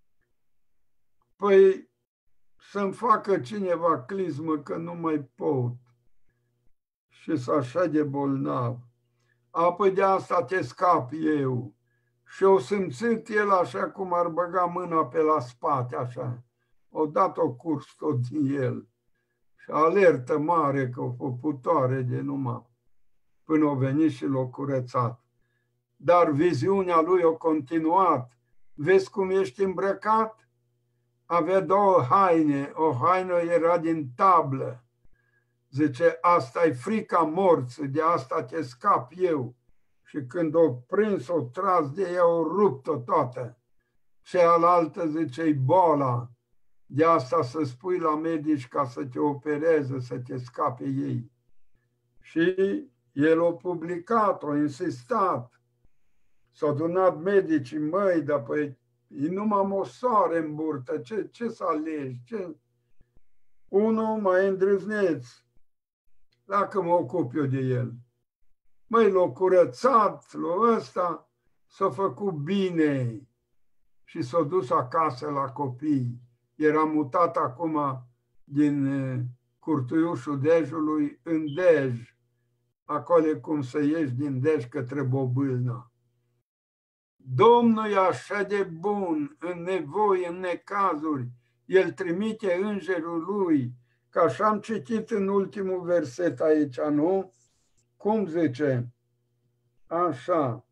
Păi să-mi facă cineva clismă că nu mai pot și s așa de bolnav. Apoi de asta te scap eu. Și o simțit el așa cum ar băga mâna pe la spate, așa. O dat o curs tot din el. Și alertă mare că o putoare de numai. Până o venit și l-o curățat. Dar viziunea lui a continuat. Vezi cum ești îmbrăcat? Avea 2 haine. O haină era din tablă. Zice, asta e frica morții, de asta te scap eu. Și când o prins, o tras de ea, o rupt-o toată. Cealaltă, zice, e boala. De asta să spui la medici ca să te opereze, să te scape ei. Și el a publicat, a insistat. S-au adunat medicii, măi, dar păi, e numai mosoare în burtă, ce să alegi? Ce? Unul mai îndrăzneț dacă mă ocup eu de el. Măi, l-a curățat, l-a ăsta, s-a făcut bine și s-a dus acasă la copii. Era mutat acum din Curtuiușul Dejului în Dej, acolo cum să ieși din Dej către Bobâlna. Domnul e așa de bun, în nevoi, în necazuri, El trimite îngerul Lui, că așa am citit în ultimul verset aici, nu? Cum zice? Așa.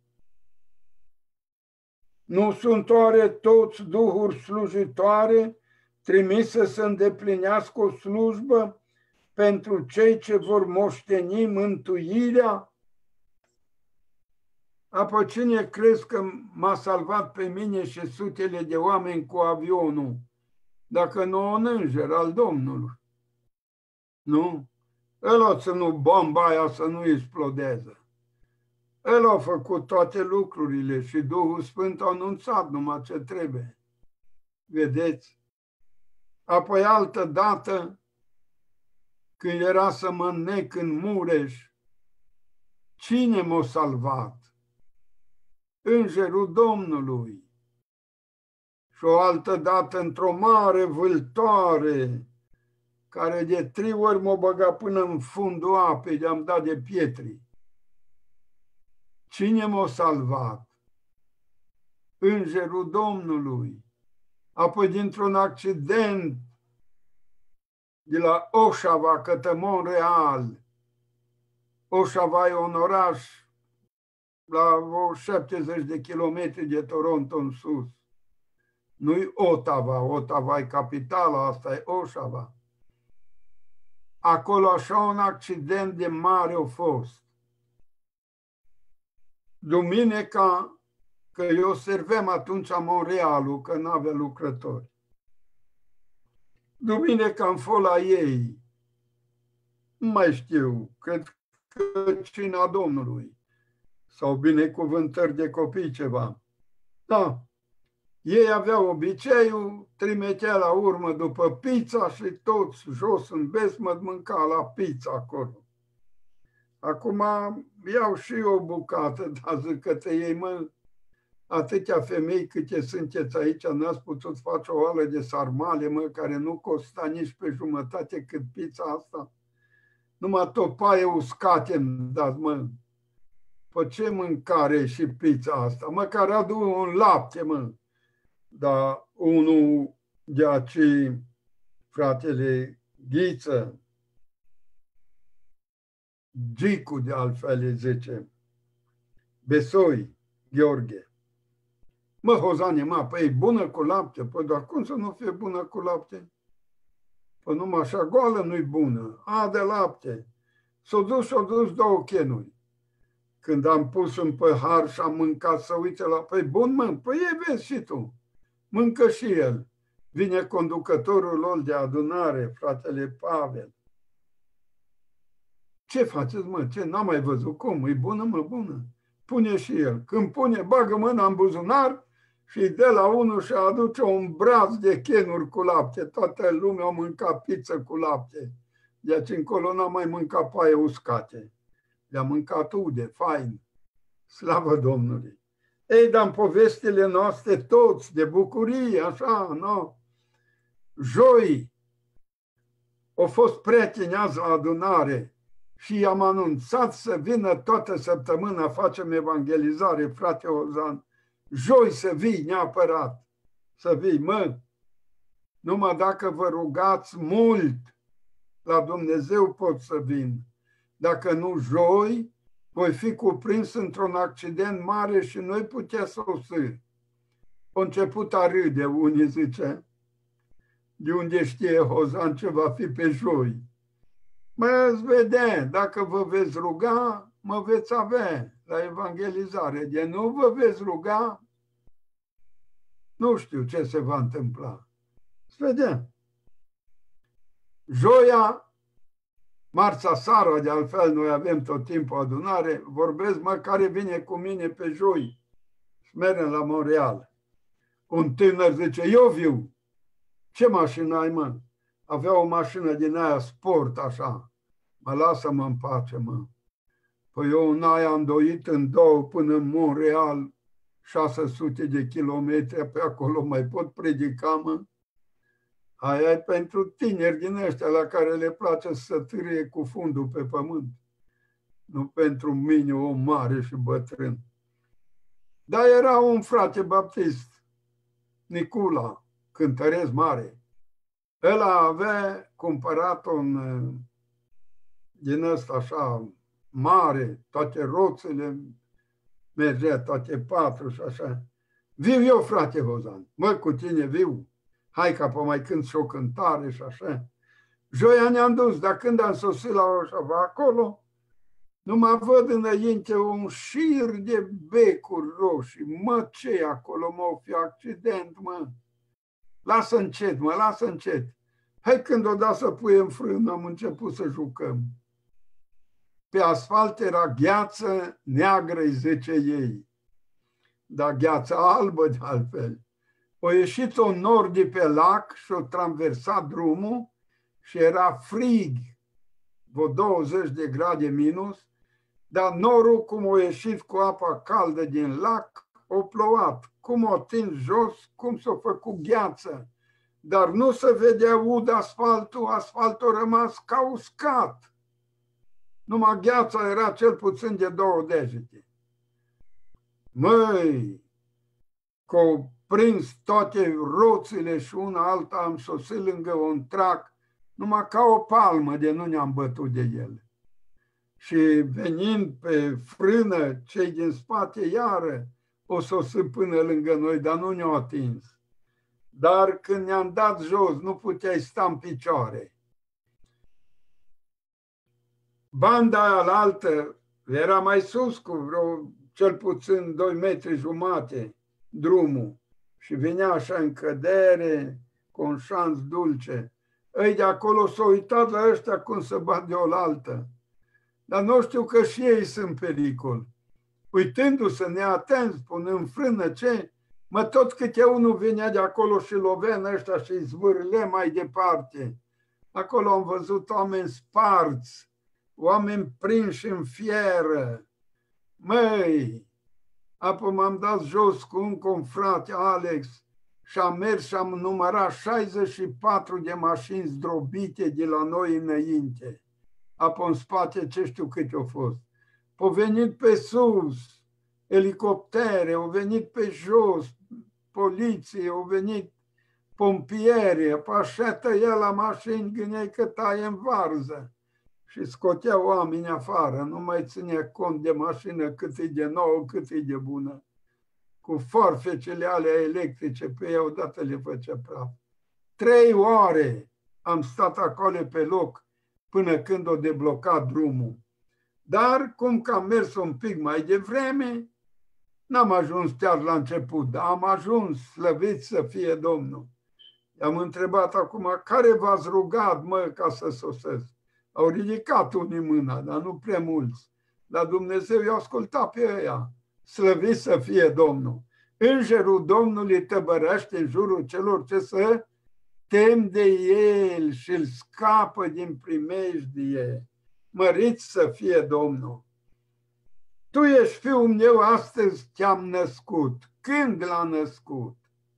Nu sunt oare toți duhuri slujitoare trimise să îndeplinească o slujbă pentru cei ce vor moșteni mântuirea? Apoi cine crezi că m-a salvat pe mine și sutele de oameni cu avionul, dacă nu un înger al Domnului? Nu? El a ținut bomba aia să nu explodeze. El a făcut toate lucrurile și Duhul Sfânt a anunțat numai ce trebuie. Vedeți? Apoi altă dată, când era să mă înnec în Mureș, cine m-a salvat? Îngerul Domnului. Și o altă dată, într-o mare vâltoare, care de 3 ori m-a băgat până în fundul apei, de-am dat de pietri. Cine m-a salvat? Îngerul Domnului. Apoi dintr-un accident de la Oșava către Montreal. Oșava e un oraș la 70 de kilometri de Toronto în sus. Nu-i Ottawa, Ottawa e capitala, asta e Oșava. Acolo așa un accident de mare a fost. Duminica, că eu serveam atunci Montrealul, că n-avea lucrători. Duminica am fost la ei, nu mai știu, cred că cina Domnului sau binecuvântări de copii ceva. Da, ei aveau obiceiul, trimitea la urmă după pizza și toți jos în besmăt mânca la pizza acolo. Acum iau și eu o bucată, dar zic către ei, mă, atâtea femei câte sunteți aici, n-ați putut face o oală de sarmale, mă, care nu costa nici pe jumătate cât pizza asta. Numai topaie uscate îmi dați, mă. Pe ce mâncare și pizza asta? Măcar adu un lapte, mă. Dar unul de aici, fratele Ghiță, Gicu de altfel îi zice, Besoi, Gheorghe. Mă, Hozane, mă, păi e bună cu lapte. Păi, dar cum să nu fie bună cu lapte? Păi numai așa goală nu-i bună. A, de lapte. S-au dus 2 chenuri. Când am pus în păhar și am mâncat, să uite la... Păi bun, mă, păi vezi și tu. Mâncă și el. Vine conducătorul lor de adunare, fratele Pavel. Ce faceți, mă? Ce? N-am mai văzut. Cum? E bună, mă, bună. Pune și el. Când pune, bagă mâna în buzunar și îi dă la unul și aduce un braț de chenuri cu lapte. Toată lumea a mâncat pizza cu lapte. De aici încolo n-a mai mâncat paie uscate. Le-a mâncat ude, fain. Slavă Domnului! Ei, dar în povestile noastre toți, de bucurie, așa, nu? Joi au fost prieteni azi la adunare și i-am anunțat să vină toată săptămâna, facem evangelizare, frate Ozan. Joi să vii neapărat, să vii, mă. Numai dacă vă rugați mult la Dumnezeu pot să vin. Dacă nu joi, voi fi cuprins într-un accident mare și nu-i putea sosi. A început a râde, unii zice, de unde știe Hozan ce va fi pe joi. Mai ați vedea, dacă vă veți ruga, mă veți avea la evangelizare. De nu vă veți ruga, nu știu ce se va întâmpla. Să vedem. Joia, marța seara, de altfel noi avem tot timpul adunare, vorbesc, mă, care vine cu mine pe joi, mergem la Montreal. Un tânăr zice, eu viu. Ce mașină ai, mă? Avea o mașină din aia sport, așa, Mă lasă-mă în pace, mă. Păi eu în aia am doit în două până în Montreal, 600 de kilometri, pe acolo mai pot predica, mă. Aia e pentru tineri din ăștia la care le place să târie cu fundul pe pământ. Nu pentru mine, om mare și bătrân. Dar era un frate baptist, Nicula, cântăresc mare. Ăla avea cumpărat un din ăsta așa mare, toate roțele mergea, toate patru și așa. Viu eu, frate Hozan, mă, cu tine viu, hai ca pe mai cânt și o cântare și așa. Joia ne-am dus, dar când am sosit la Oșava acolo, nu mă văd înainte un șir de becuri roșii. Mă, ce acolo, mă, o fi accident, mă. Lasă încet, mă, lasă încet. Hai când o da să pui în frână, am început să jucăm. Pe asfalt era gheață neagră, îi zice ei. Dar gheață albă de altfel. O ieșit o nor de pe lac și o traversat drumul și era frig, vreo 20 de grade minus, dar norul, cum o ieșit cu apa caldă din lac, o plouat. Cum o atins jos, cum s-o făcut gheață. Dar nu se vedea ud asfaltul, asfaltul a rămas ca uscat. Numai gheața era cel puțin de 2 degete. Măi, că au prins toate roțile și una alta, am sosit lângă un trac, numai ca o palmă de nu ne-am bătut de ele. Și venind pe frână, cei din spate iară o sosit până lângă noi, dar nu ne-au atins. Dar când ne-am dat jos, nu puteai sta în picioare. Banda aia la altă era mai sus cu vreo cel puțin 2 metri jumate drumul și venea așa în cădere, cu un șans dulce. Ei de acolo s-au uitat la ăștia cum se bat de oaltă. Dar nu știu că și ei sunt pericol. Uitându-se neatenți, punând frână, ce? Mă, tot câte unul venea de acolo și lovea în ăștia și îi zvârle mai departe. Acolo am văzut oameni sparți, oameni prinși în fieră. Măi, apoi m-am dat jos cu încă un frate, Alex, și am mers și am numărat 64 de mașini zdrobite de la noi înainte. Apoi în spate ce știu câte au fost. Au venit pe sus, elicoptere, au venit pe jos, poliție, au venit pompieri, apoi așa tăia la mașini, gândeai că taie în varză. Și scoteau oamenii afară, nu mai ținea cont de mașină cât e de nouă, cât e de bună. Cu forfecele alea electrice pe ea odată le făcea praf. 3 ore am stat acolo pe loc până când o deblocat drumul. Dar cum că am mers un pic mai devreme, n-am ajuns chiar la început, dar am ajuns, slăvit să fie Domnul. I-am întrebat acum, care v-ați rugat, mă, ca să sosesc? Au ridicat unii mâna, dar nu prea mulți. Dar Dumnezeu i-a ascultat pe ăia. Slăvit să fie Domnul. Îngerul Domnului tăbărește în jurul celor ce să tem de El și îl scapă din primejdie. Mărit să fie Domnul. Tu ești fiul meu, astăzi te-am născut. Când l-a născut?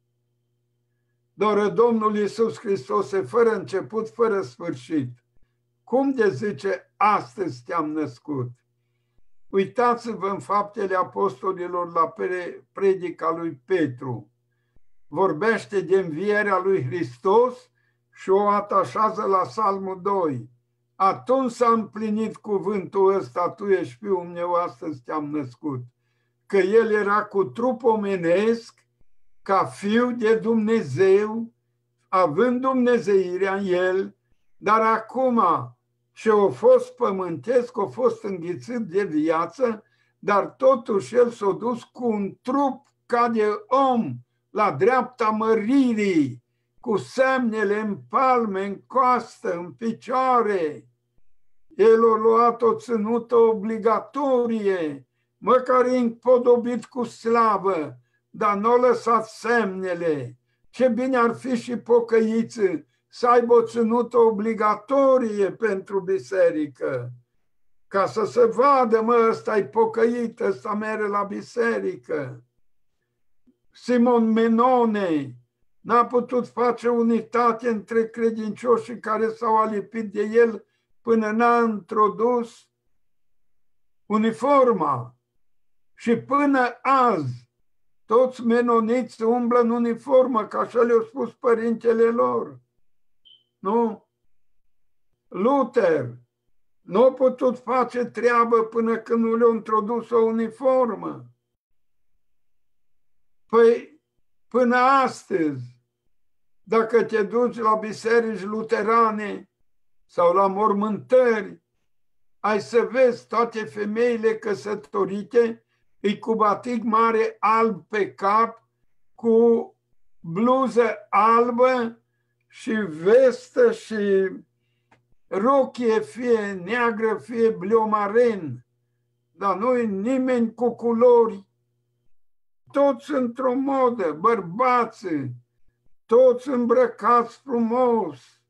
Doar Domnul Iisus Hristos e fără început, fără sfârșit. Cum de zice, astăzi te-am născut? Uitați-vă în Faptele Apostolilor la predica lui Petru. Vorbește de învierea lui Hristos și o atașează la Psalmul 2. Atunci s-a împlinit cuvântul ăsta, tu ești fiul meu, astăzi te-am născut. Că el era cu trup omenesc, ca fiu de Dumnezeu, având dumnezeirea în el, dar acum ce a fost pământesc, a fost înghițit de viață, dar totuși el s-a dus cu un trup ca de om la dreapta măririi, cu semnele în palme, în coastă, în picioare. El a luat o ținută obligatorie, măcar împodobit cu slavă, dar nu a lăsat semnele. Ce bine ar fi și pocăiții să aibă o ținută obligatorie pentru biserică, ca să se vadă, mă, ăsta-i pocăit, ăsta merge la biserică. Simon Menone n-a putut face unitate între credincioșii care s-au alipit de el până n-a introdus uniforma. Și până azi, toți menoniți umblă în uniformă, ca așa le-au spus părintele lor. Nu? Luther nu a putut face treabă până când nu le-a introdus o uniformă. Păi, până astăzi, dacă te duci la biserici luterane sau la mormântări, ai să vezi toate femeile căsătorite, îi cu batic mare alb pe cap, cu bluză albă și vestă și rochie, fie neagră, fie bleomaren, dar nu-i nimeni cu culori. Toți într-o modă, bărbații, toți îmbrăcați frumos.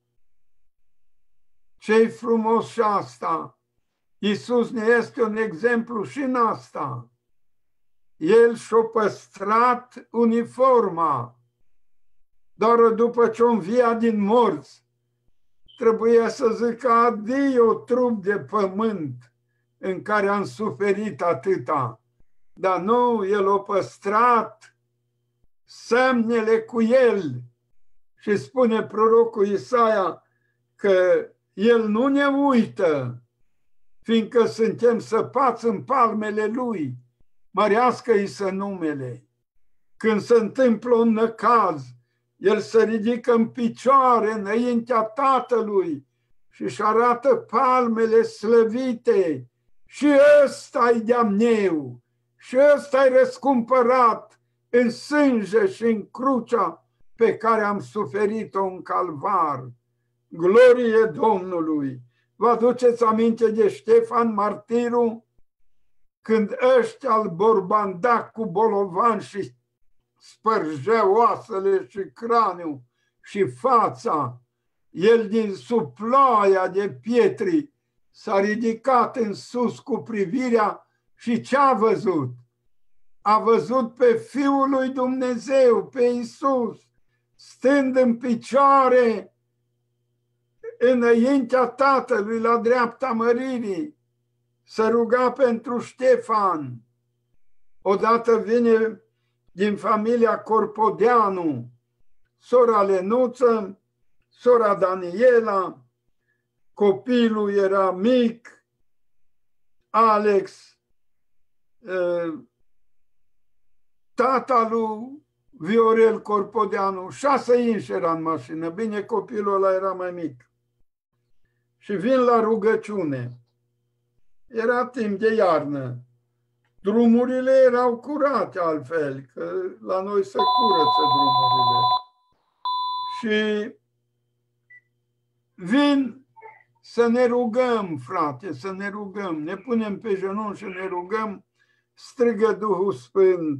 Ce-i frumos și asta? Iisus ne este un exemplu și în asta. El și-a păstrat uniforma, doar după ce-a înviat din morți, trebuia să zică adio trup de pământ în care am suferit atâta. Dar nu, el a păstrat semnele cu el. Și spune prorocul Isaia că el nu ne uită, fiindcă suntem săpați în palmele lui. Mărească-i să numele. Când se întâmplă un năcaz, el se ridică în picioare înaintea Tatălui și își arată palmele slăvite. Și ăsta-i de-a meu, și ăsta-i răscumpărat în sânge și în crucea pe care am suferit-o în calvar. Glorie Domnului! Vă aduceți aminte de Ștefan Martirul? Când ăștia îl borbanda cu bolovan și spărgea oasele și craniul și fața, el din sub ploaia de pietri s-a ridicat în sus cu privirea și ce a văzut? A văzut pe Fiul lui Dumnezeu, pe Iisus, stând în picioare înaintea Tatălui la dreapta măririi, să ruga pentru Ștefan. Odată vine din familia Corpodeanu sora Lenuță, sora Daniela, copilul era mic, Alex, tata lui Viorel Corpodeanu, 6 inși era în mașină, bine, copilul ăla era mai mic. Și vin la rugăciune. Era timp de iarnă. Drumurile erau curate altfel, că la noi se curăță drumurile. Și vin să ne rugăm, frate, să ne rugăm. Ne punem pe genunchi și ne rugăm, strigă Duhul Sfânt.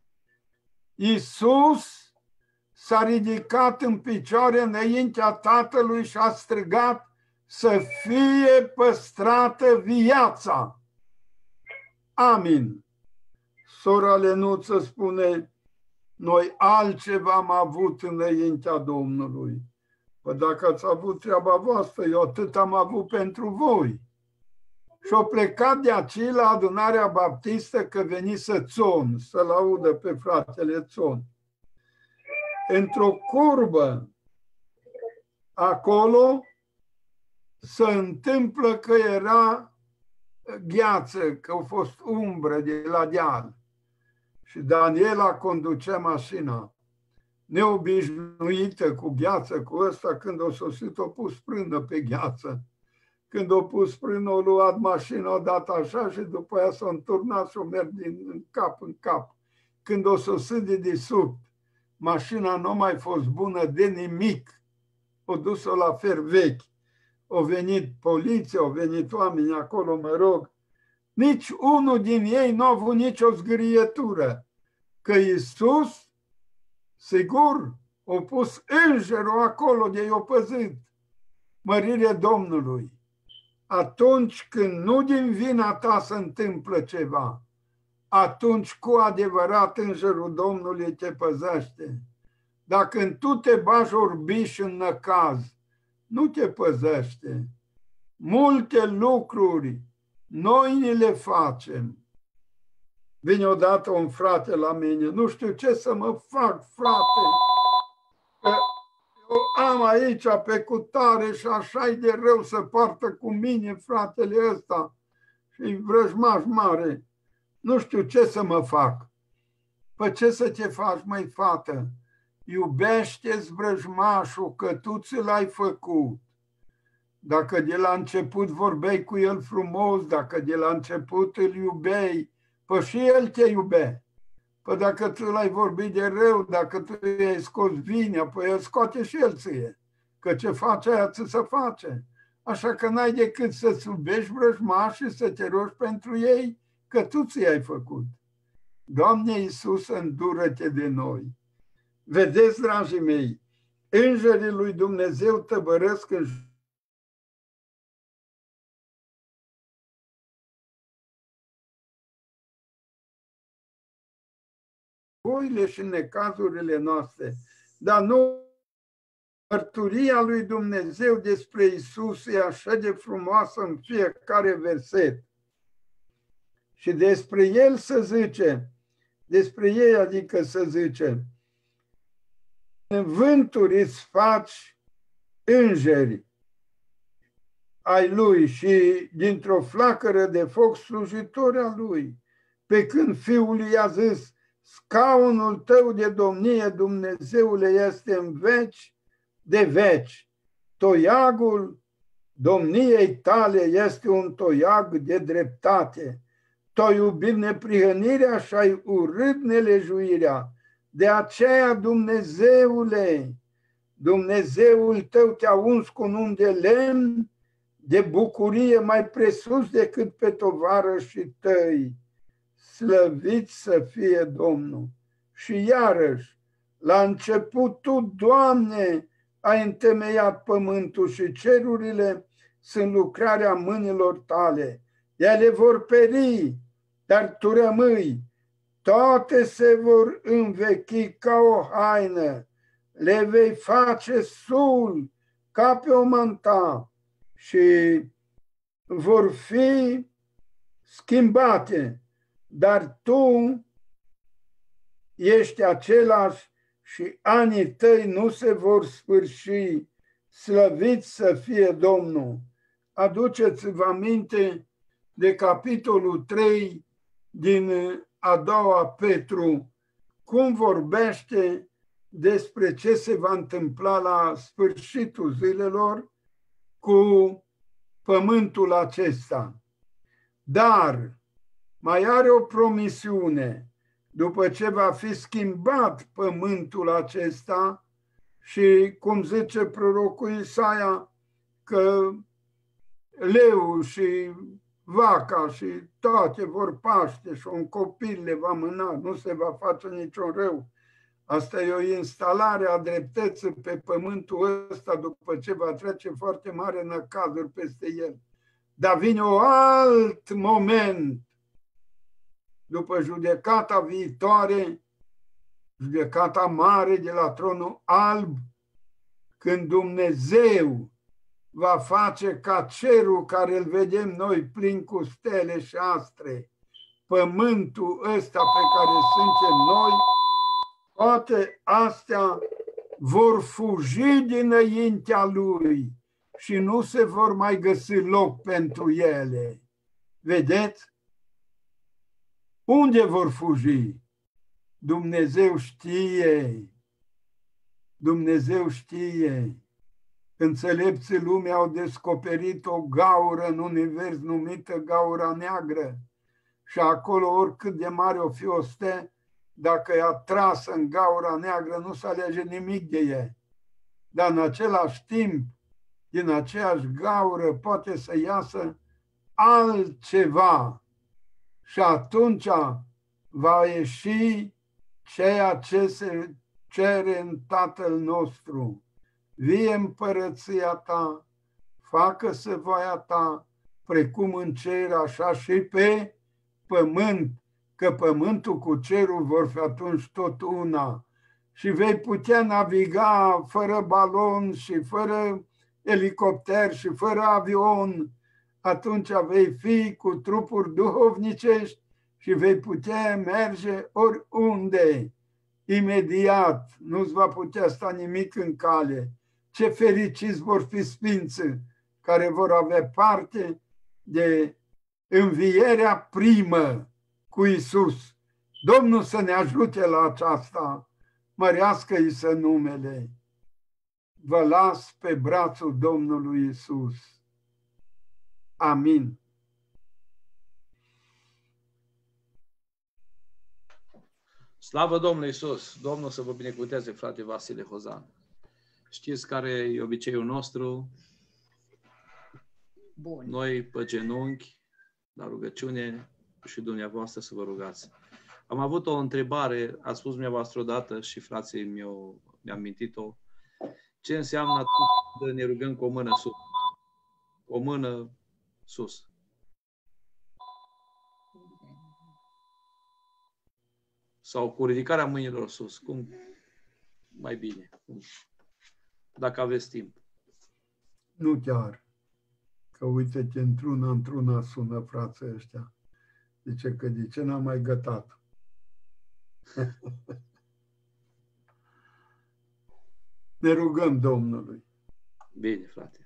Iisus s-a ridicat în picioare înaintea Tatălui și a strigat să fie păstrată viața. Amin. Sora Lenuță spune, noi altceva am avut înaintea Domnului. Păi dacă ați avut treaba voastră, eu atât am avut pentru voi. Și-o plecat de aici la adunarea baptistă că venise Țon, să-l audă pe fratele Țon. Într-o curbă acolo se întâmplă că era gheață, că a fost umbră de la deal. Și Daniela conducea mașina, neobișnuită cu gheață, cu ăsta, când o sosit, o pus frână pe gheață. Când o pus frână, o luat mașina, o dat așa și după aia s-a înturnat și o merg din cap în cap. Când o sosit de desubt, mașina nu a mai fost bună de nimic. O dus-o la fer vechi. Au venit poliția, au venit oameni acolo, mă rog. Nici unul din ei nu a avut nicio zgârietură. Că Iisus, sigur, au pus îngerul acolo de i-a păzit. Mărire Domnului. Atunci când nu din vina ta se întâmplă ceva, atunci cu adevărat îngerul Domnului te păzește. Dacă când tu te bagi orbiș în năcaz, nu te păzește. Multe lucruri noi ni le facem. Vine odată un frate la mine, nu știu ce să mă fac, frate, că eu am aici pe cutare și așa-i de rău să poartă cu mine fratele ăsta și vrăjmaș mare. Nu știu ce să mă fac. Păi ce să te faci, măi, fată? Iubește-ți vrăjmașul, că tu ți l-ai făcut. Dacă de la început vorbeai cu el frumos, dacă de la început îl iubeai, păi și el te iube. Păi dacă tu l-ai vorbit de rău, dacă tu i-ai scos vinea, păi el scoate și el ție. Că ce face aia ți se face. Așa că n-ai decât să-ți iubești vrăjmașii și să te rogi pentru ei, că tu ți-ai făcut. Doamne Iisus, îndură-te de noi. Vedeți, dragii mei, îngerii lui Dumnezeu tăbărăsc în boile și necazurile noastre, dar nu mărturia lui Dumnezeu despre Iisus e așa de frumoasă în fiecare verset. Și despre El să zice, despre ei adică să zice, în vânturi îți faci îngeri ai Lui și dintr-o flacără de foc slujitori al Lui. Pe când Fiul i-a zis, scaunul tău de domnie, Dumnezeule, este în veci de veci. Toiagul domniei tale este un toiag de dreptate. Tu-ai iubit neprihănirea și ai urât nelejuirea. De aceea, Dumnezeule, Dumnezeul tău te-a uns cu un un de lemn, de bucurie mai presus decât pe tovarășii tăi. Slăvit să fie Domnul! Și iarăși, la început tu, Doamne, ai întemeiat pământul și cerurile sunt lucrarea mâinilor tale. Ele vor peri, dar tu rămâi. Toate se vor învechi ca o haină. Le vei face sul ca pe o manta și vor fi schimbate. Dar tu ești același și anii tăi nu se vor sfârși. Slăvit să fie Domnul! Aduceți-vă aminte de capitolul 3 din a doua Petru, cum vorbește despre ce se va întâmpla la sfârșitul zilelor cu pământul acesta. Dar mai are o promisiune, după ce va fi schimbat pământul acesta și, cum zice prorocul Isaia, că leu și vaca și toate vor paște și un copil le va mâna, nu se va face niciun rău. Asta e o instalare a dreptății pe pământul ăsta după ce va trece foarte mare năcazuri peste el. Dar vine un alt moment după judecata viitoare, judecata mare de la tronul alb, când Dumnezeu va face ca cerul care îl vedem noi plin cu stele și astre, pământul ăsta pe care suntem noi, toate astea vor fugi dinaintea lui și nu se vor mai găsi loc pentru ele. Vedeți? Unde vor fugi? Dumnezeu știe. Dumnezeu știe. Înțelepții lumii au descoperit o gaură în univers numită gaura neagră și acolo, oricât de mare o fi o stea, dacă e atrasă în gaura neagră, nu se alege nimic de ea. Dar în același timp, din aceeași gaură poate să iasă altceva și atunci va ieși ceea cere în Tatăl nostru, vie împărăția ta, facă-se voia ta, precum în cer, așa și pe pământ, că pământul cu cerul vor fi atunci tot una. Și vei putea naviga fără balon și fără elicopter și fără avion, atunci vei fi cu trupuri duhovnicești și vei putea merge oriunde, imediat, nu-ți va putea sta nimic în cale. Ce fericiți vor fi sfinții care vor avea parte de învierea primă cu Iisus. Domnul să ne ajute la aceasta, mărească-i să numele. Vă las pe brațul Domnului Iisus. Amin. Slavă Domnului Iisus! Domnul să vă binecuvânteze, frate Vasile Hozan. Știți care e obiceiul nostru? Bun. Noi pe genunchi, la rugăciune și dumneavoastră să vă rugați. Am avut o întrebare, a spus dumneavoastră odată și frații mi-a mintit-o. Ce înseamnă atunci când ne rugăm cu o mână sus? O mână sus. Sau cu ridicarea mâinilor sus. Cum mai bine? Dacă aveți timp. Nu chiar. Că uite-te, într-una sună frații ăștia. Zice că de ce n-am mai gătat? Ne rugăm Domnului. Bine, frate.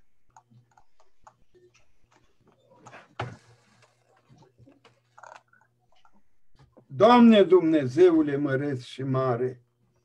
Doamne Dumnezeule măreț și mare,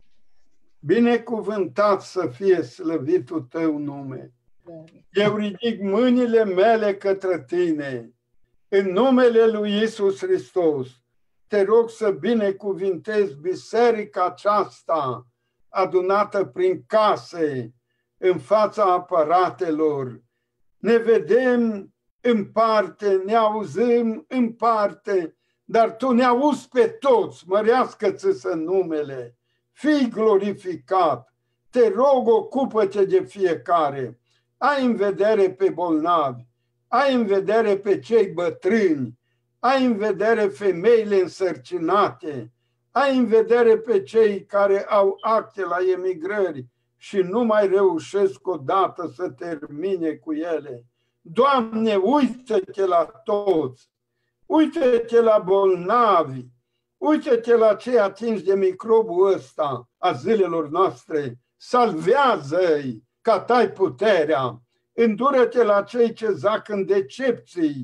binecuvântat să fie slăvitul Tău nume. Eu ridic mâinile mele către Tine. În numele lui Iisus Hristos, te rog să binecuvintezi biserica aceasta adunată prin case, în fața aparatelor. Ne vedem în parte, ne auzim în parte, dar Tu ne auzi pe toți, mărească-ți-se numele, fii glorificat. Te rog, ocupă-te de fiecare. Ai în vedere pe bolnavi, ai în vedere pe cei bătrâni, ai în vedere femeile însărcinate, ai în vedere pe cei care au acte la emigrări și nu mai reușesc odată să termine cu ele. Doamne, uită-te la toți, uită-te la bolnavi, uită-te la cei atinși de microbul ăsta a zilelor noastre, salvează-i ca tai puterea, îndură-te la cei ce zac în decepții.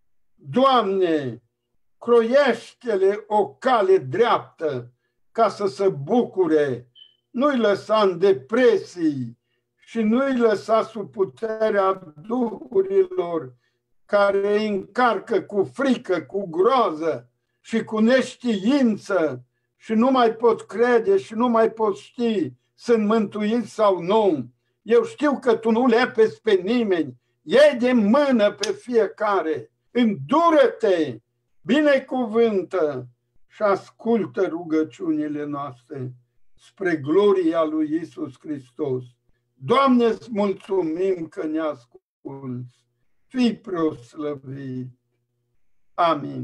Doamne, croiește-le o cale dreaptă ca să se bucure, nu-i lăsa în depresii și nu-i lăsa sub puterea duhurilor care îi încarcă cu frică, cu groază și cu neștiință și nu mai pot crede și nu mai pot ști sunt mântuiți sau nu. Eu știu că Tu nu lepezi pe nimeni, iei de mână pe fiecare, îndură-te, binecuvântă și ascultă rugăciunile noastre spre gloria lui Iisus Hristos. Doamne, îți mulțumim că ne asculți, fii proslăvit. Amin.